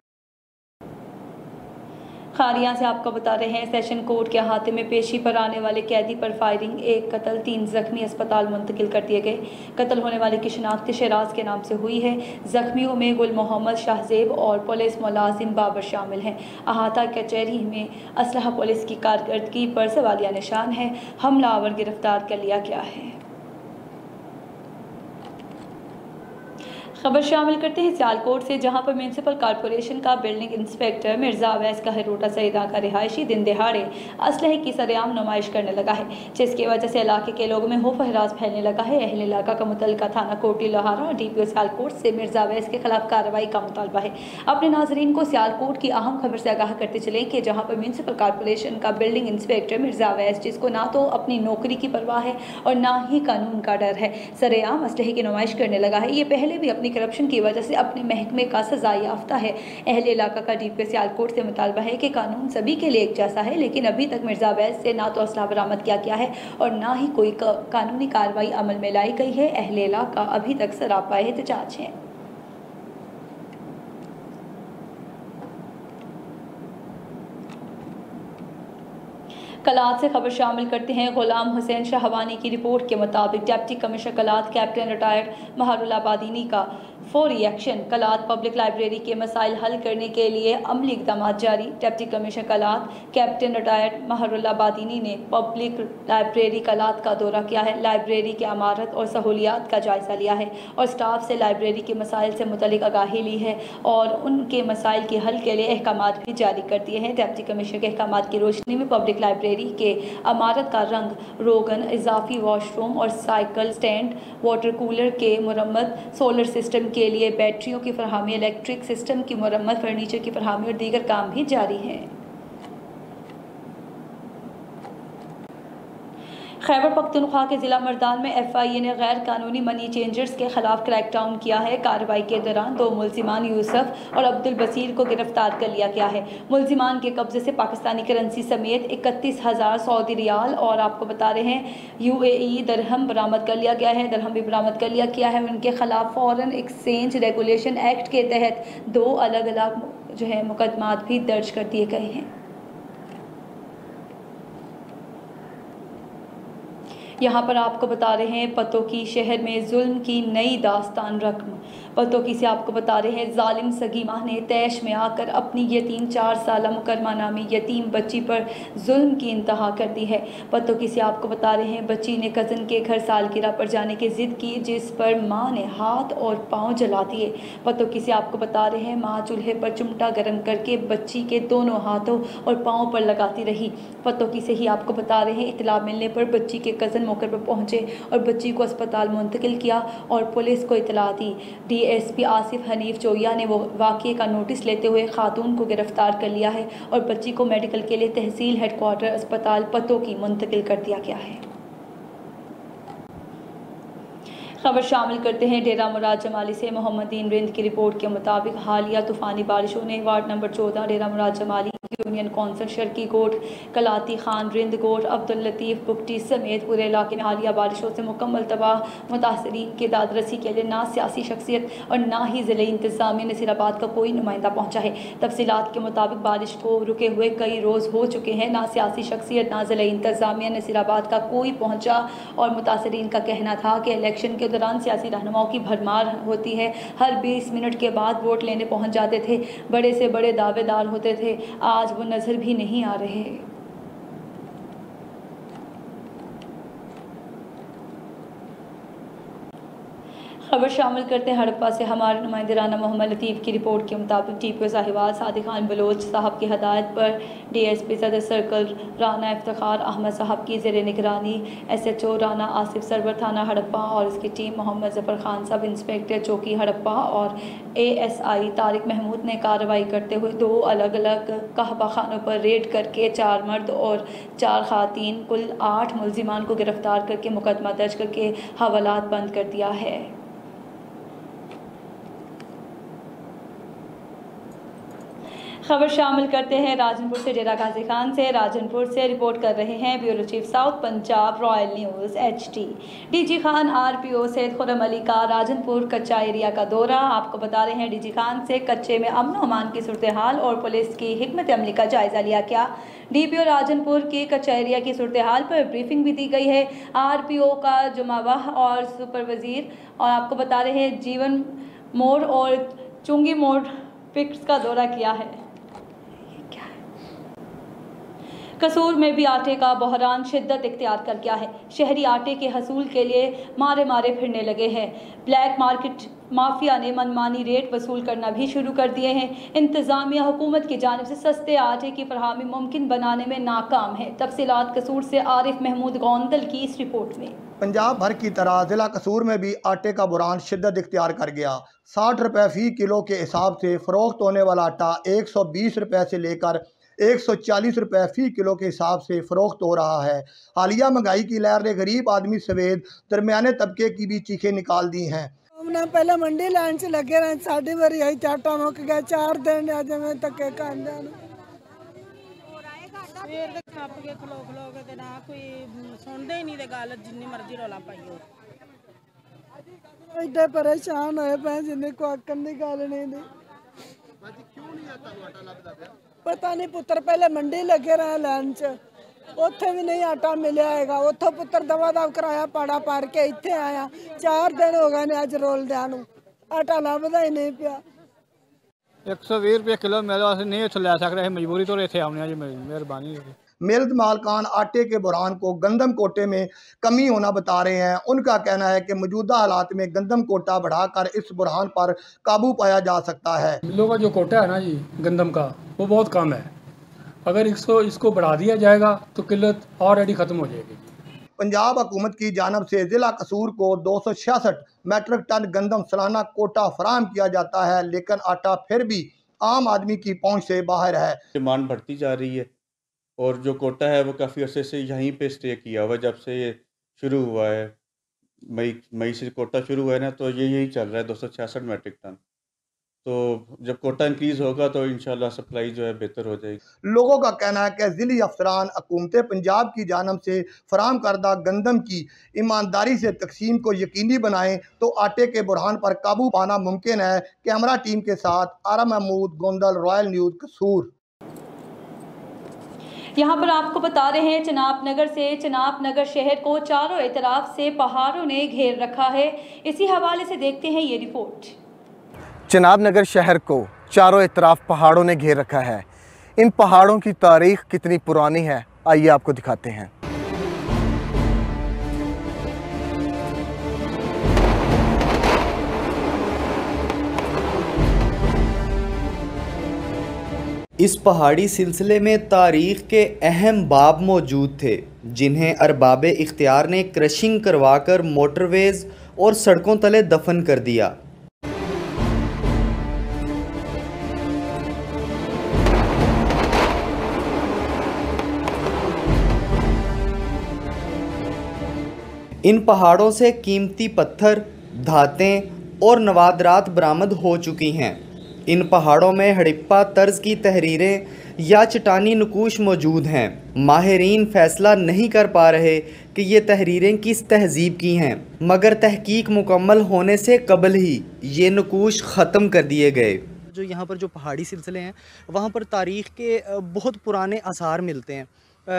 खारियां से आपको बता रहे हैं सेशन कोर्ट के अहाते में पेशी पर आने वाले कैदी पर फायरिंग, एक कत्ल, 3 जख्मी अस्पताल मुंतकिल कर दिए गए। कत्ल होने वाले की शिनाख्त शहराज के नाम से हुई है। जख्मियों में गुल मोहम्मद, शाहजेब और पुलिस मुलाजिम बाबर शामिल हैं। अहाता कचहरी में असलहा पुलिस की कारकर्दगी पर सवालिया निशान है। हमलावर गिरफ्तार कर लिया गया है। खबर शामिल करते हैं सियालकोट से, जहां पर म्यूनसिपल कॉरपोरेशन का बिल्डिंग इंस्पेक्टर मिर्जा अवैस का हेरोटा सईदा का रिहायशी दिन दिहाड़े असलहे की सरेआम नुमाइश करने लगा है, जिसकी वजह से इलाके के लोगों में खौफ हरास फैलने लगा है। अहल इलाका का मुतल्लिका थाना कोटली लोहारा और DPO सियालकोट से मिर्जा अवैस के खिलाफ कार्रवाई का मुतालबा है। अपने नाजरीन को सियालकोट की अहम खबर से आगाह करते चले कि जहाँ पर म्यूनसिपल कॉरपोरेशन का बिल्डिंग इंस्पेक्टर मिर्जा अवैस, जिसको ना तो अपनी नौकरी की परवाह है और ना ही कानून का डर है, सरेआम असलहे की नुमाइश करने लगा है। ये पहले भी अपनी अपनी करप्शन की वजह से अपने महकमे का सजा याफ्ता है। अहले इलाका का DPO सियालकोट से मुतालबा है कि कानून सभी के लिए एक जैसा है, लेकिन अभी तक मिर्जा अवैस से ना तो असला बरामद किया गया है और ना ही कोई कानूनी कार्रवाई अमल में लाई गई है। अहले इलाका अभी तक सरापा एहतजाज है। कलात से खबर शामिल करते हैं। गुलाम हुसैन शाहवानी की रिपोर्ट के मुताबिक deputy commissioner Kalat captain retired Mehrullah Badini का फौरी एक्शन। कलात पब्लिक लाइब्रेरी के मसाइल हल करने के लिए अमली इक़दाम जारी। Deputy commissioner Kalat captain retired Mehrullah Badini ने पब्लिक लाइब्रेरी कलात का दौरा किया है। लाइब्रेरी के अमारत और सहूलियात का जायज़ा लिया है और स्टाफ से लाइब्रेरी के मसाइल से मुतल्लिक़ आगाही ली है और उनके मसाइल के हल के लिए अहकामात भी जारी कर दिए हैं। डिप्टी कमिश्नर के अहकामात की रोशनी में पब्लिक लाइब्रेरी के अमारत का रंग रोगन, इजाफी वॉशरूम और साइकिल स्टैंड, वाटर कूलर के मुरम्मत, सोलर सिस्टम के लिए बैटरियों की फरहमी, इलेक्ट्रिक सिस्टम की मुरम्मत, फर्नीचर की फरहमी और दीगर काम भी जारी हैं। खैबर पख्तूनख्वा के ज़िला मर्दान में FIA ने गैर कानूनी मनी चेंजर्स के खिलाफ क्रैकडाउन किया है। कार्रवाई के दौरान 2 मुल्जिमान यूसुफ और अब्दुल बसीर को गिरफ्तार कर लिया गया है। मुल्जिमान के कब्जे से पाकिस्तानी करेंसी समेत 31,000 सऊदी रियाल और आपको बता रहे हैं UAE दरहम बरामद कर लिया गया है। दरहम भी बरामद कर लिया गया है। उनके खिलाफ फॉरेन एक्सचेंज रेगुलेशन एक्ट के तहत 2 अलग अलग मुकदमात भी दर्ज कर दिए गए हैं। यहाँ पर आपको बता रहे हैं पतोकी शहर में जुल्म की नई दास्तान रकम। पतोकी से आपको बता रहे हैं जालिम सगी माँ ने तैश में आकर अपनी यतीम 4 साला मुकरमा नामी यतीम बच्ची पर जुल्म की इंतहा कर दी है। पतोकी से आपको बता रहे हैं बच्ची ने कज़न के घर सालगिरह पर जाने की ज़िद की, जिस पर माँ ने हाथ और पाँव जला दिए। पतोकी से आपको बता रहे हैं माँ चूल्हे पर चिमटा गर्म करके बच्ची के दोनों हाथों और पाँव पर लगाती रही। पतोकी से ही आपको बता रहे हैं इत्तला मिलने पर बच्ची के कज़न मौके पर पहुंचे और बच्ची को अस्पताल मुंतकिल किया और पुलिस को इतला दी। DSP आसिफ हनीफ चोया ने वो वाक़े का नोटिस लेते हुए खातून को गिरफ्तार कर लिया है और बच्ची को मेडिकल के लिए तहसील हेडक्वार्टर अस्पताल पतोकी मुंतकिल कर दिया गया है। खबर शामिल करते हैं डेरा मुराद जमाली से। मोहम्मदीन रिंद की रिपोर्ट के मुताबिक हालिया तूफ़ानी बारिशों ने ward number 14 Dera Murad Jamali, union council शर्की कोट, कलाती खान रिंद कोट, अब्दुल लतीफ़ बुकटी समेत पूरे इलाके में हालिया बारिशों से मुकम्मल तबाह। मुतासरीन के दादरसी के लिए ना सियासी शख्सियत और ना ही ज़िले इंतज़ामिया नसीराबाद का कोई नुमाइंदा पहुँचा है। तफसीलात के मुताबिक बारिश को रुके हुए कई रोज़ हो चुके हैं। ना सियासी शख्सियत ना ज़िले इंतज़ामिया नसीराबाद का कोई पहुँचा और मुतासरीन का कहना था कि इलेक्शन के दौरान सियासी रहनुमाओं की भरमार होती है। हर 20 मिनट के बाद वोट लेने पहुंच जाते थे। बड़े से बड़े दावेदार होते थे, आज वो नज़र भी नहीं आ रहे। खबर शामिल करते हैं हड़प्पा से। हमारे नुमाइंदे राना मोहम्मद लतीफ़ की रिपोर्ट के मुताबिक DPO साहिवाल सादिक खान बलोच साहब की हदायत पर DSP सदर सर्कल राना इफ्तिखार अहमद साहब की ज़ेर निगरानी SHO राना आसिफ सरवर थाना हड़प्पा और इसकी team Mohammad Zafar Khan sub inspector चौकी हड़प्पा और ASI तारिक महमूद ने कार्रवाई करते हुए 2 अलग अलग कहवा खानों पर रेड करके 4 मर्द और 4 ख़ातीन कुल 8 मुल्जिमान को गिरफ्तार करके मुकदमा दर्ज करके हवालात बंद कर दिया है। खबर शामिल करते हैं राजनपुर से। डेरा गाजी खान से राजनपुर से रिपोर्ट कर रहे हैं bureau chief South Punjab Royal News HD। DG Khan RPO Syed Khurram Ali का राजनपुर कच्चा एरिया का दौरा। आपको बता रहे हैं DG खान से कच्चे में अमन व अमान की सूरत हाल और पुलिस की हिकमत अमली का जायज़ा लिया गया। DPO राजनपुर के कच्चा एरिया की सूरत हाल पर ब्रीफिंग भी दी गई है। RPO का जुमावाह और सुपरवजीर और आपको बता रहे हैं जीवन मोड़ और चुंगी मोड़ पिक्स का दौरा किया है। कसूर में भी आटे का बहरान शिद्दत इख्तियार कर गया है। शहरी आटे के हसूल के लिए मारे मारे फिरने लगे हैं। ब्लैक मार्केट माफिया ने मनमानी रेट वसूल करना भी शुरू कर दिए हैं। इंतज़ामिया हुकूमत की जानिब से सस्ते आटे की फरहमी मुमकिन बनाने में नाकाम है। तफसीलात कसूर से आरिफ महमूद गोंदल की इस रिपोर्ट में। पंजाब भर की तरह ज़िला कसूर में भी आटे का बुरान शिद्दत इख्तियार कर गया। 60 रुपये फ़ी किलो के हिसाब से फ़रोख्त होने वाला आटा 120 रुपये से लेकर 140 रुपये फ़ी किलो के हिसाब से फ़रोख्त हो रहा है। हालिया महंगाई की लहर ने गरीब आदमी समेत दरमियाने तबके की भी चीखें निकाल दी हैं। अपना पहले मंडी लाइन च लगे रहे, साड़ी बारी आई आटा मुक गया, 4 दिन अज मैं धक्के खांदे सवेर दे खप के खलो के ते ना कोई सुनदे ही नहीं ते गल जिन्नी मर्जी रौला पाइयो। एडे परेशान होए पे जिन्ने को आकन दी गल नहीं दी। पता नहीं पुत्र पहले मंडी लगे रहे लाइन च, उत्थे भी नहीं आटा मिलिया हैगा, उत्थों पुत्र दवा दव कराया पाड़ा पाड़ के इत्थे आया, 4 दिन हो गए ने अज रोलदियां नूं, आटा लभदा ही नहीं पिया। 120 रुपये किलो मेरे वास्ते नहीं इत्थे लै सकदे, मजबूरी तो इत्थे आउने जी, मेहरबानी। मिल्द मालकान आटे के बुरहान को गंदम कोटे में कमी होना बता रहे हैं। उनका कहना है कि मौजूदा हालात में गंदम कोटा बढ़ाकर इस बुरहान पर काबू पाया जा सकता है। मिलों का जो कोटा है ना जी गंदम का, वो बहुत कम है, अगर इसको बढ़ा दिया जाएगा तो किल्लत ऑलरेडी ख़त्म हो जाएगी। पंजाब हुकूमत की जानब से ज़िला कसूर को 266 मैट्रिक टन गंदम सालाना कोटा फराहम किया जाता है, लेकिन आटा फिर भी आम आदमी की पहुँच से बाहर है। डिमांड बढ़ती जा रही है और जो कोटा है वो काफ़ी अरसे से यहीं पे स्टे किया हुआ है। जब से ये शुरू हुआ है, मई से कोटा शुरू हुआ है ना, तो ये यही चल रहा है 266 मैट्रिक टन। तो जब कोटा इंक्रीज़ होगा तो इंशाल्लाह सप्लाई जो है बेहतर हो जाएगी। लोगों का कहना है कि ज़िली अफसरान हुकूमत पंजाब की जानब से फराहम करदा गंदम की ईमानदारी से तकसीम को यकीनी बनाएं तो आटे के बुरहान पर काबू पाना मुमकिन है। कैमरा टीम के साथ आरा महमूद, गोंदल, रॉयल न्यूज़ कसूर। यहाँ पर आपको बता रहे हैं चनाब नगर से चनाब नगर शहर को चारों तरफ से पहाड़ों ने घेर रखा है। इसी हवाले से देखते हैं ये रिपोर्ट। चनाब नगर शहर को चारों तरफ पहाड़ों ने घेर रखा है। इन पहाड़ों की तारीख कितनी पुरानी है, आइए आपको दिखाते हैं। इस पहाड़ी सिलसिले में तारीख़ के अहम बाब मौजूद थे, जिन्हें अरबाब इख्तियार ने क्रशिंग करवाकर मोटरवेज़ और सड़कों तले दफन कर दिया। इन पहाड़ों से कीमती पत्थर, धातें और नवादरात बरामद हो चुकी हैं। इन पहाड़ों में हड़प्पा तर्ज की तहरीरें या चट्टानी नकूश मौजूद हैं। माहिरीन फैसला नहीं कर पा रहे कि ये तहरीरें किस तहजीब की हैं, मगर तहकीक मुकम्मल होने से कबल ही ये नकूश ख़त्म कर दिए गए। जो यहाँ पर जो पहाड़ी सिलसिले हैं वहाँ पर तारीख़ के बहुत पुराने आसार मिलते हैं,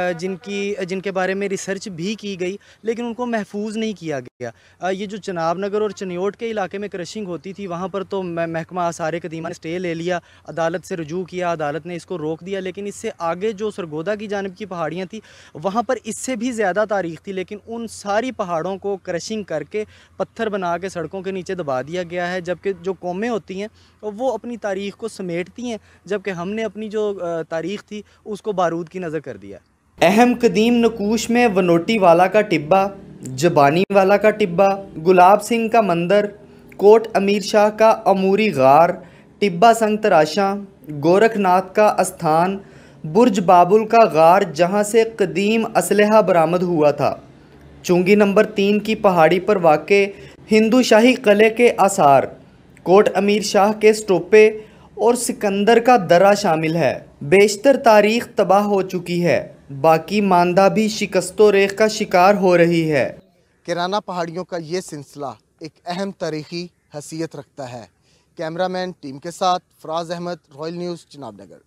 जिनके बारे में रिसर्च भी की गई, लेकिन उनको महफूज नहीं किया गया। ये जो चनाब नगर और चनियोट के इलाके में क्रशिंग होती थी, वहाँ पर तो महकमा आसार कदीमा ने स्टे ले लिया, अदालत से रुजू किया, अदालत ने इसको रोक दिया। लेकिन इससे आगे जो सरगोदा की जानिब की पहाड़ियाँ थी, वहाँ पर इससे भी ज़्यादा तारीख़ थी, लेकिन उन सारी पहाड़ों को क्रशिंग करके पत्थर बना के सड़कों के नीचे दबा दिया गया है। जबकि जो कौमें होती हैं वो अपनी तारीख़ को समेटती हैं, जबकि हमने अपनी जो तारीख़ थी उसको बारूद की नज़र कर दिया। अहम कदीम नकूश में वनोटी वाला का टिब्बा, जबानी वाला का टिब्बा, गुलाब सिंह का मंदिर, कोट अमीर शाह का अमूरी गार, टिब्बा संग तराशा, गोरखनाथ का अस्थान, बुर्ज बाबुल का गार जहां से कदीम असलहा बरामद हुआ था, चुंगी नंबर 3 की पहाड़ी पर वाक़े हिंदू शाही किले के आसार, कोट अमीर शाह के स्टोपे और सिकंदर का दरा शामिल है। बेशतर तारीख़ तबाह हो चुकी है, बाकी मांदा भी शिकस्तो रेख का शिकार हो रही है। किराना पहाड़ियों का ये सिलसिला एक अहम तारीख़ी हैसियत रखता है। कैमरामैन टीम के साथ फराज अहमद, रॉयल न्यूज़, चनाब नगर।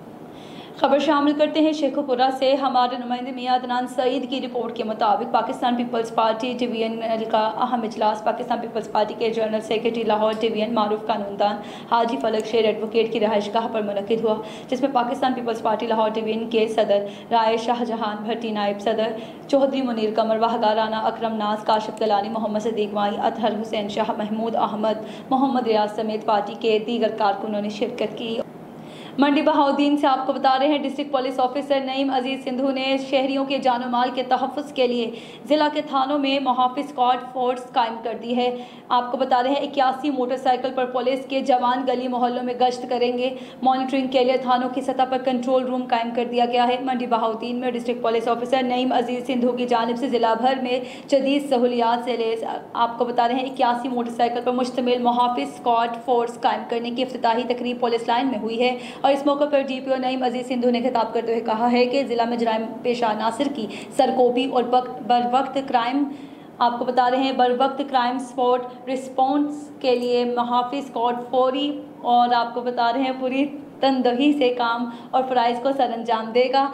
खबर शामिल करते हैं शेखुपुरा से। हमारे नुमाइंदे मियां अदनान सईद की रिपोर्ट के मुताबिक पाकिस्तान पीपल्स पार्टी डिवीजन का अहम इजलास पाकिस्तान पीपल्स पार्टी के जनरल सेक्रेटरी लाहौर डिवीजन मारूफ कानूनदान हाजी फलक शेर एडवोकेट की रहायशगाह पर मुनक़िद हुआ, जिसमें Pakistan Peoples Party Lahore division के सदर राय शाहजहान भट्टी, नायब सदर चौधरी मुनीर कमर, वाहगा राना, अकरम नाज, काशिफ गलानी, मोहम्मद सदीक माई, अतहर हुसैन शाह, महमूद अहमद, मोहम्मद रियाज समेत पार्टी के दीगर कारकुनों ने शिरकत की। मंडी बहाउद्दीन से आपको बता रहे हैं district police officer Naeem Aziz Sindhu ने शहरियों के जानो माल के तहफ़्फ़ुज़ के लिए ज़िला के थानों में मुहाफ़िज़ स्क्वाड फोर्स कायम कर दी है। आपको बता रहे हैं 81 मोटरसाइकिल पर पुलिस के जवान गली मोहल्लों में गश्त करेंगे। मॉनिटरिंग के लिए थानों की सतह पर कंट्रोल रूम कायम कर दिया गया है। मंडी बहाउद्दीन में district police officer Naeem Aziz Sindhu की जानिब से ज़िला भर में जदीद सहूलियात से लेस आपको बता रहे हैं 81 मोटरसाइकिल पर मुश्तमिल मुहाफ़िज़ स्क्वाड फोर्स कायम करने की इफ्तिताही तकरीब पुलिस लाइन में हुई है। और इस मौके पर DPO नईम अजीज सिंधु ने खिताब करते हुए कहा है कि ज़िला में जराइम पेशा अनासर की सरकोबी और बर वक्त क्राइम आपको बता रहे हैं बर वक्त क्राइम स्पॉट रिस्पॉन्स के लिए मुहाफ़िज़ स्क्वाड फौरी और आपको बता रहे हैं पूरी तनदही से काम और फ़राइज़ को सरअंजाम देगा।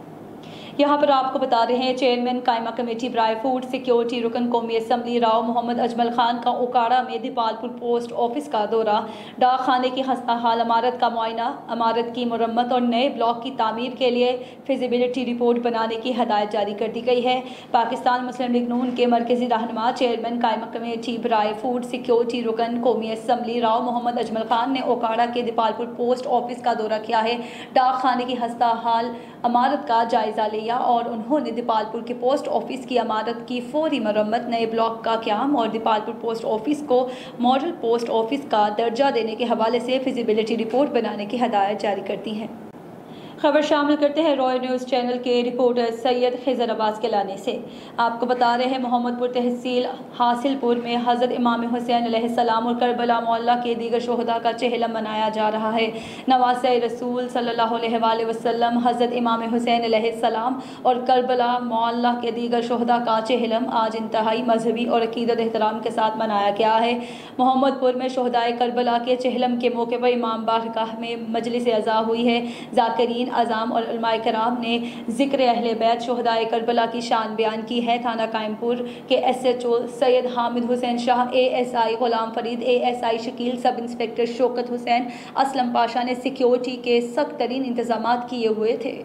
यहाँ पर आपको बता रहे हैं चेयरमैन कायमा कमेटी ब्राई फूड सिक्योरिटी रुकन कौमी असम्बली राव मोहम्मद अजमल खान का उकाड़ा में दीपालपुर पोस्ट ऑफिस का दौरा, डाक खाने की खस्ता हाल इमारत का मुआयना, इमारत की मुरम्मत और नए ब्लॉक की तामीर के लिए फिजिबिलिटी रिपोर्ट बनाने की हदायत जारी कर दी गई है। पाकिस्तान मुस्लिम लीग नून के मरकजी रहनुमा चेयरमैन कायमा कमेटी ब्राई फूड सिक्योरिटी रुकन कौमी असम्बली राव मोहम्मद अजमल खान ने उकाड़ा के दीपालपुर पोस्ट ऑफिस का दौरा किया है। डाक खाने की खस्ता हाल इमारत का जायज़ा लिया और उन्होंने दीपालपुर के पोस्ट ऑफिस की इमारत की फौरी मरम्मत, नए ब्लॉक का क़याम और दीपालपुर पोस्ट ऑफिस को मॉडल पोस्ट ऑफिस का दर्जा देने के हवाले से फिजिबिलिटी रिपोर्ट बनाने की हदायत जारी कर दी है। खबर शामिल करते हैं रॉयल न्यूज़ चैनल के रिपोर्टर सैयद खिजर अब्बास के लाने से। आपको बता रहे हैं मोहम्मदपुर तहसील हासिलपुर में हज़रत इमाम हुसैन अलैहिस्सलाम और करबला मोहल्ला के दीगर शोहदा का चेहलम मनाया जा रहा है। नवासे रसूल सल्लल्लाहु अलैहि वसल्लम हज़रत इमाम हुसैन अलैहिस्सलाम और करबला मोहल्ला के दीगर शोहदा का चेहलम आज इंतहाई मजहबी और अकीदत एहतराम के साथ मनाया गया है। मोहम्मदपुर में शोहदाए करबला के चेहलम के मौके पर इमाम बारगाह में मजलिस अज़ा हुई है। ज़ाकिरीन अज़ाम और उलमाए कराम ने ज़िक्र अहले बैत शोहदाए करबला की शान बयान की है। थाना कायमपुर के SHO Syed Hamid Hussain Shah, ASI Ghulam Farid, ASI Shakeel, sub inspector Shaukat Hussain, Aslam Pasha ने सिक्योरिटी के सख्त तरीन इंतजाम किए हुए थे।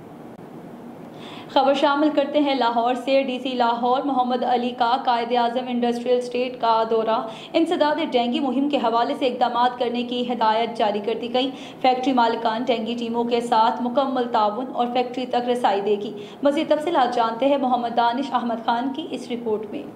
खबर शामिल करते हैं लाहौर से। DC लाहौर मोहम्मद अली का कायदे आज़म इंडस्ट्रियल स्टेट का दौरा, इंसदाद डेंगू मुहिम के हवाले से इक़दाम करने की हिदायत जारी कर दी गई। फैक्ट्री मालिकान डेंगू टीमों के साथ मुकम्मल ताउन और फैक्ट्री तक रसाई देगी। मज़ीद तफसीलात जानते हैं मोहम्मद दानिश अहमद खान की इस रिपोर्ट में।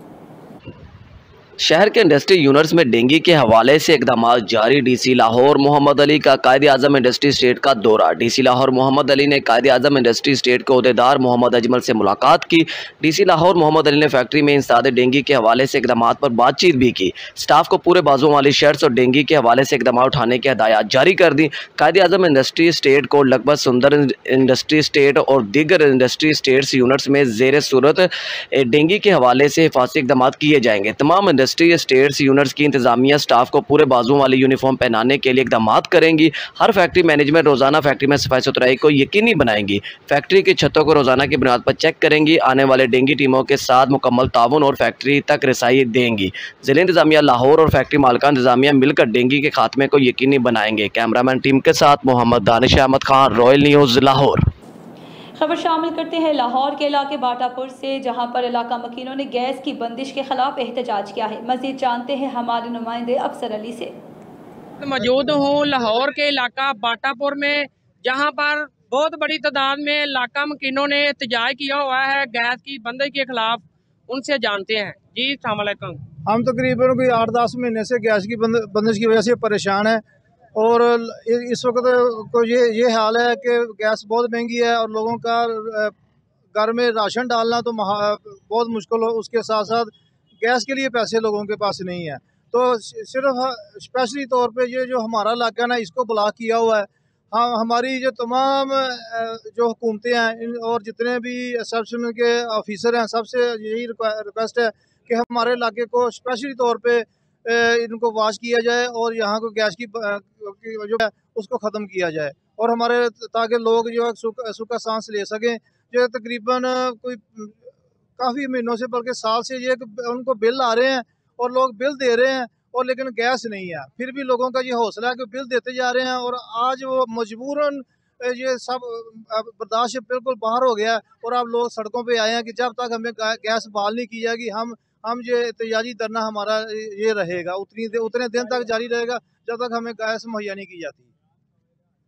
शहर के इंडस्ट्री यूनिट्स में डेंगू के हवाले से इकदाम जारी। DC लाहौर मोहम्मद अली का कायदे आज़म इंडस्ट्री स्टेट का दौरा। DC लाहौर मोहम्मद अली ने कायदे आज़म इंडस्ट्री स्टेट के अहदेदार मोहम्मद अजमल से मुलाकात की। DC लाहौर मोहम्मद अली ने फैक्ट्री में इंसदाद डेंगू के हवाले से इकदाम पर बातचीत भी की। स्टाफ को पूरे बाजुओं वाली शर्ट्स और डेंगू के हवाले से इकदाम उठाने की हदायत जारी कर दी। कायदे आज़म इंडस्ट्री स्टेट को लगभग सुंदर इंडस्ट्री स्टेट और दीगर इंडस्ट्री स्टेट्स यूनिट्स में ज़ेर सूरत डेंगू के हवाले से हिफाजती इकदाम किए जाएंगे। तमाम इंडस्ट्री स्टेट्स यूनिट्स की इंतजामिया स्टाफ को पूरे बाजुओं वाली यूनिफॉर्म पहनाने के लिए इकदाम करेंगी। हर फैक्ट्री मैनेजमेंट रोजाना फैक्ट्री में सफाई सुथराई को यकीनी बनाएंगी। फैक्ट्री की छतों को रोजाना की बुनियाद पर चेक करेंगी। आने वाले डेंगू टीमों के साथ मुकम्मल ताउन और फैक्ट्री तक रसाई देंगी। जिला इंतजामिया लाहौर और फैक्ट्री मालिकान इंतजामिया मिलकर डेंगू के खात्मे को यकीनी बनाएंगे। कैमरामैन टीम के साथ मोहम्मद दानिश अहमद खान, रॉयल न्यूज़ लाहौर। खबर शामिल करते हैं लाहौर के इलाके बाटापुर से, जहां पर इलाका मकीनों ने गैस की बंदिश के खिलाफ एहतजाज किया है। मजीद जानते हैं हमारे नुमाइंदे अफसर अली से। मौजूद हूँ लाहौर के इलाका बाटापुर में, जहां पर बहुत बड़ी तादाद में इलाका मकीनों ने एहतजाज किया हुआ है गैस की बंदिश के खिलाफ। उनसे जानते हैं। जी अस्सलाम वालेकुम। हम तकरीबन कोई 8-10 महीने से गैस की बंदिश की वजह से परेशान है और इस वक्त को ये हाल है कि गैस बहुत महंगी है और लोगों का घर में राशन डालना तो बहुत मुश्किल हो। उसके साथ साथ गैस के लिए पैसे लोगों के पास नहीं है। तो सिर्फ स्पेशली तौर पे ये जो हमारा इलाका ना, इसको ब्लॉक किया हुआ है। हाँ, हमारी जो तमाम जो हुकूमतें हैं और जितने भी एक्सेप्शन के ऑफिसर हैं, सबसे यही रिक्वेस्ट है कि हमारे इलाके को स्पेशली तौर पे इनको वाश किया जाए और यहाँ को गैस की जो है उसको ख़त्म किया जाए और हमारे ताकि लोग जो है सूखा सांस ले सकें। जो तकरीबन कोई काफ़ी महीनों से बल्कि साल से ये उनको बिल आ रहे हैं और लोग बिल दे रहे हैं और लेकिन गैस नहीं है। फिर भी लोगों का ये हौसला है कि बिल देते जा रहे हैं और आज वो मजबूरन ये सब बर्दाश्त बिल्कुल बाहर हो गया और अब लोग सड़कों पे आए हैं कि जब तक हमें गैस बहाल नहीं की जाएगी हम ये एहतजाजी धरना हमारा ये रहेगा, उतने दिन तक जारी रहेगा जब तक हमें गैस मुहैया नहीं की जाती।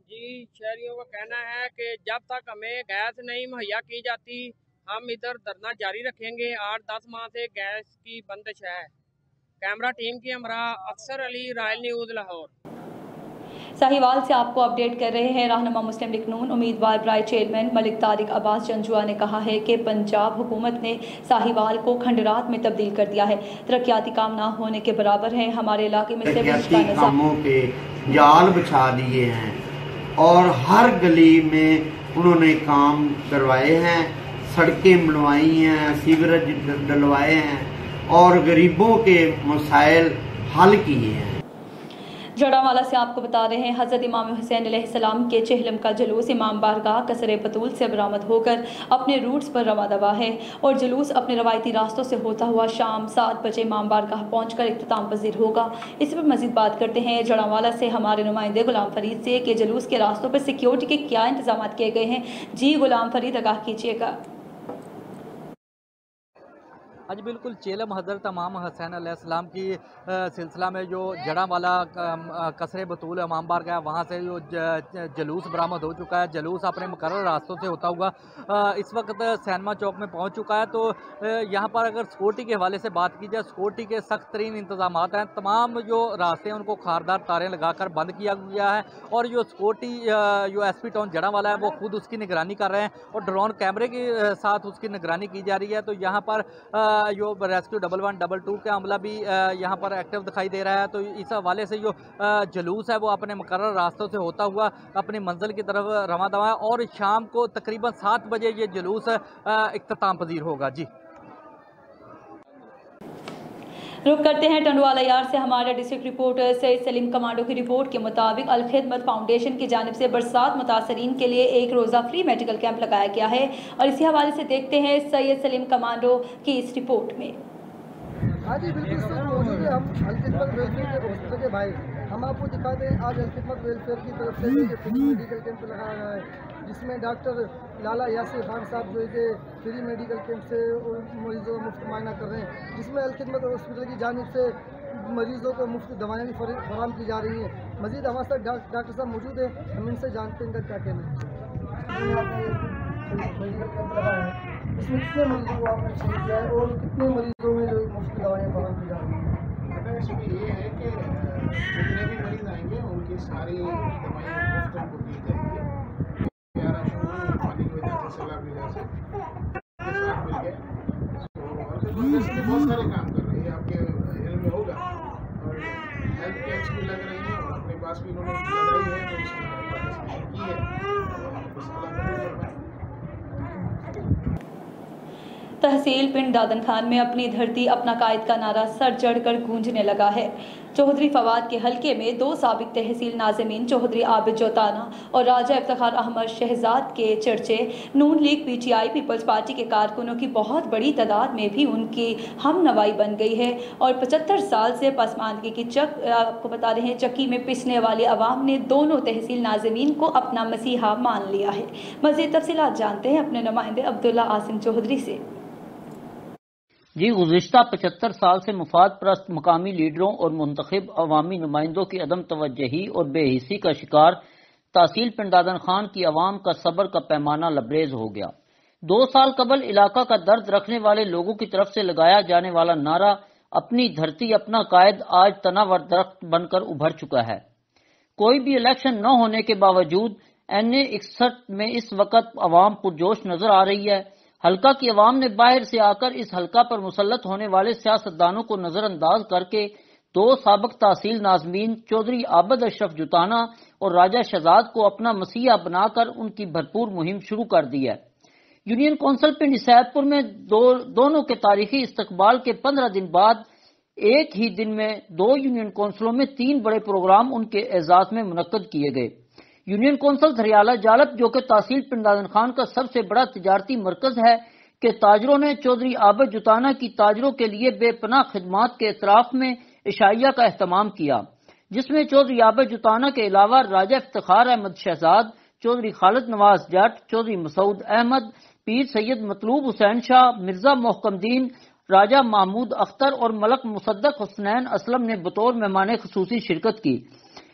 जी, शहरियों का कहना है कि जब तक हमें गैस नहीं मुहैया की जाती हम इधर धरना जारी रखेंगे। 8-10 माह से गैस की बंदिश है। कैमरा टीम की हमरा अफसर अली, रॉयल न्यूज़ लाहौर। साहिवाल से आपको अपडेट कर रहे हैं रहनुमा मुस्लिम लीग नून उम्मीदवार बराए चेयरमैन मलिक तारिक अब्बास जंजुआ ने कहा है कि पंजाब हुकूमत ने साहिवाल को खंडरात में तब्दील कर दिया है। तरक्याती काम ना होने के बराबर है। हमारे इलाके में सिर्फ कामों के जाल बिछा दिए हैं और हर गली में उन्होंने काम करवाए हैं, सड़कें बनवाई हैं, सीवरेज डलवाए हैं और गरीबों के मसाइल हल किए हैं। जड़ावाला से आपको बता रहे हैं हज़रत इमाम हुसैन अलैहिस्सलाम के चहलम का जुलूस इमाम बारगाह कसरे बतूल से बरामद होकर अपने रूट्स पर रवा दवा है और जुलूस अपने रवायती रास्तों से होता हुआ शाम 7 बजे इमाम बारगाह पहुंचकर इख्तिताम पजीर होगा। इस पर मजीद बात करते हैं जड़ावाला से हमारे नुमाइंदे गुलाम फरीद से कि जुलूस के रास्तों पर सिक्योरिटी के क्या इंतजाम किए गए हैं। जी गुलाम फरीद, आगाह कीजिएगा। आज बिल्कुल चेलम हज़रत इमाम हुसैन अलैहिस्सलाम की सिलसिला में जो जड़ावाला कसरे बतूल इमाम बारगाह वहाँ से जो जलूस बरामद हो चुका है। जलूस अपने मुकर्रर रास्तों से होता हुआ इस वक्त सैनमा चौक में पहुँच चुका है। तो यहाँ पर अगर सिक्योरिटी के हवाले से बात की जाए, सिक्योरिटी के सख्त तरीन इंतजाम हैं। तमाम जो रास्ते हैं उनको खारदार तारें लगाकर बंद किया गया है और जो सिक्योरिटी जो SP टाउन जड़ावाला है वो खुद उसकी निगरानी कर रहे हैं और ड्रोन कैमरे के साथ उसकी निगरानी की जा रही है। तो यहाँ पर जो रेस्क्यू 1112 का अमला भी यहाँ पर एक्टिव दिखाई दे रहा है। तो इस हवाले से जो जुलूस है वो अपने मुकर्रर रास्तों से होता हुआ अपनी मंजिल की तरफ रवा दवा है और शाम को तकरीबन 7 बजे ये जुलूस इख्तिताम पजीर होगा। जी रुक करते हैं टंडवाला यार से हमारे district reporter Syed Saleem commando की रिपोर्ट के मुताबिक अल खिदमत फाउंडेशन की जानिब से बरसात मुतासरीन के लिए एक रोज़ा फ्री मेडिकल कैंप लगाया गया है और इसी हवाले से देखते हैं सैयद सलीम कमांडो की इस रिपोर्ट में। हाँ जी बिल्कुल सर, मौजूद है हम अल खिदमत वेलफेयर के हॉस्पिटल के भाई। हम आपको दिखाते हैं आज अल खिदमत वेलफेयर की तरफ से जो फ्री मेडिकल कैंप लगाया गया है जिसमें डॉक्टर लाला यासिर खान साहब जो है फ्री मेडिकल कैंप से मरीजों का मुफ्त मुआयना कर रहे हैं, जिसमें अल खिदमत हॉस्पिटल की जानिब से मरीजों को मुफ्त दवाएँ भी फराहम की जा रही हैं। मजीद हमारे साथ डॉक्टर साहब मौजूद हैं, हम इनसे जानते हैं इनका क्या कहना है। मेडिकल कैंप लगाया है, इसमें कितने मरीजों को आपने ठीक किया है और कितने मरीजों में जो मुफ्त दवाएँ फराहम की जा रही हैं? इसमें ये है कि जितने भी मरीज आएंगे उनकी सारी दवाएँ मुफ्त उनको दी जाएंगी। बहुत सारे काम कर रही है, आपके इल्म में होगा और हेल्थ कैंप्स भी लग रही है और अपने पास भी उन्होंने लगाई है तो उसमें पार्टिसिपेट की है। तहसील पिंड दादन खान में अपनी धरती अपना कायद का नारा सर चढ़कर गूंजने लगा है। चौधरी फवाद के हलके में 2 साबिक तहसील नाज़मीन चौधरी आबिद जोताना और राजा इफ्तिखार अहमद शहजाद के चर्चे Noon league PTI peoples party के कारकुनों की बहुत बड़ी तादाद में भी उनकी हम नवाई बन गई है और 75 साल से पसमानदगी की आपको बता रहे हैं चक्की में पिसने वाले अवाम ने दोनों तहसील नाज़मीन को अपना मसीहा मान लिया है। मज़ीद तफसीलात जानते हैं अपने नुमाइंदे अब्दुल्ला आसिम चौधरी से। जी गुज़िश्ता 75 साल से मुफाद परस्त मुकामी लीडरों और मुंतखब अवामी नुमाइंदों की अदम तवज्जही और बेहिसी का शिकार तहसील पिंड दादन खान की अवाम का सब्र का पैमाना लबरेज हो गया। 2 साल कबल इलाका का दर्द रखने वाले लोगों की तरफ से लगाया जाने वाला नारा अपनी धरती अपना कायद आज तनावर दरख्त बनकर उभर चुका है। कोई भी इलेक्शन न होने के बावजूद NA 61 में इस वक्त अवाम पुरजोश नजर आ रही है। हल्का की अवाम ने बाहर से आकर इस हल्का पर मुसल्लत होने वाले सियासतदानों को नजरअंदाज करके 2 साबिक तहसील नाज़मीन चौधरी आबिद अशरफ जुताना और राजा शहजाद को अपना मसीहा बनाकर उनकी भरपूर मुहिम शुरू कर दी है। यूनियन कौंसिल पिंड सैदपुर में दोनों के तारीखी इस्तकबाल के 15 दिन बाद एक ही दिन में 2 यूनियन कौंसिलों में 3 बड़े प्रोग्राम उनके एजाज में मुनक्कद किए गए। यूनियन कौंसिल धरियाला जालप जो कि तहसील पिंड दादन खान का सबसे बड़ा तिजारती मरकज है के ताजरों ने चौधरी आबिद जुताना की ताजरों के लिए बेपनाह खिदमात के इतराफ में इशाइया का एहतमाम किया, जिसमें चौधरी आबिद जुताना के अलावा राजा इफ्तिखार अहमद शहजाद, चौधरी खालिद नवाज जट, चौधरी मसूद अहमद, पीर सैयद मतलूब हुसैन शाह, मिर्जा मोहकमदीन, राजा महमूद अख्तर और मलक मुसद्दक हुसनैन असलम ने बतौर मेहमान खुसूसी शिरकत की।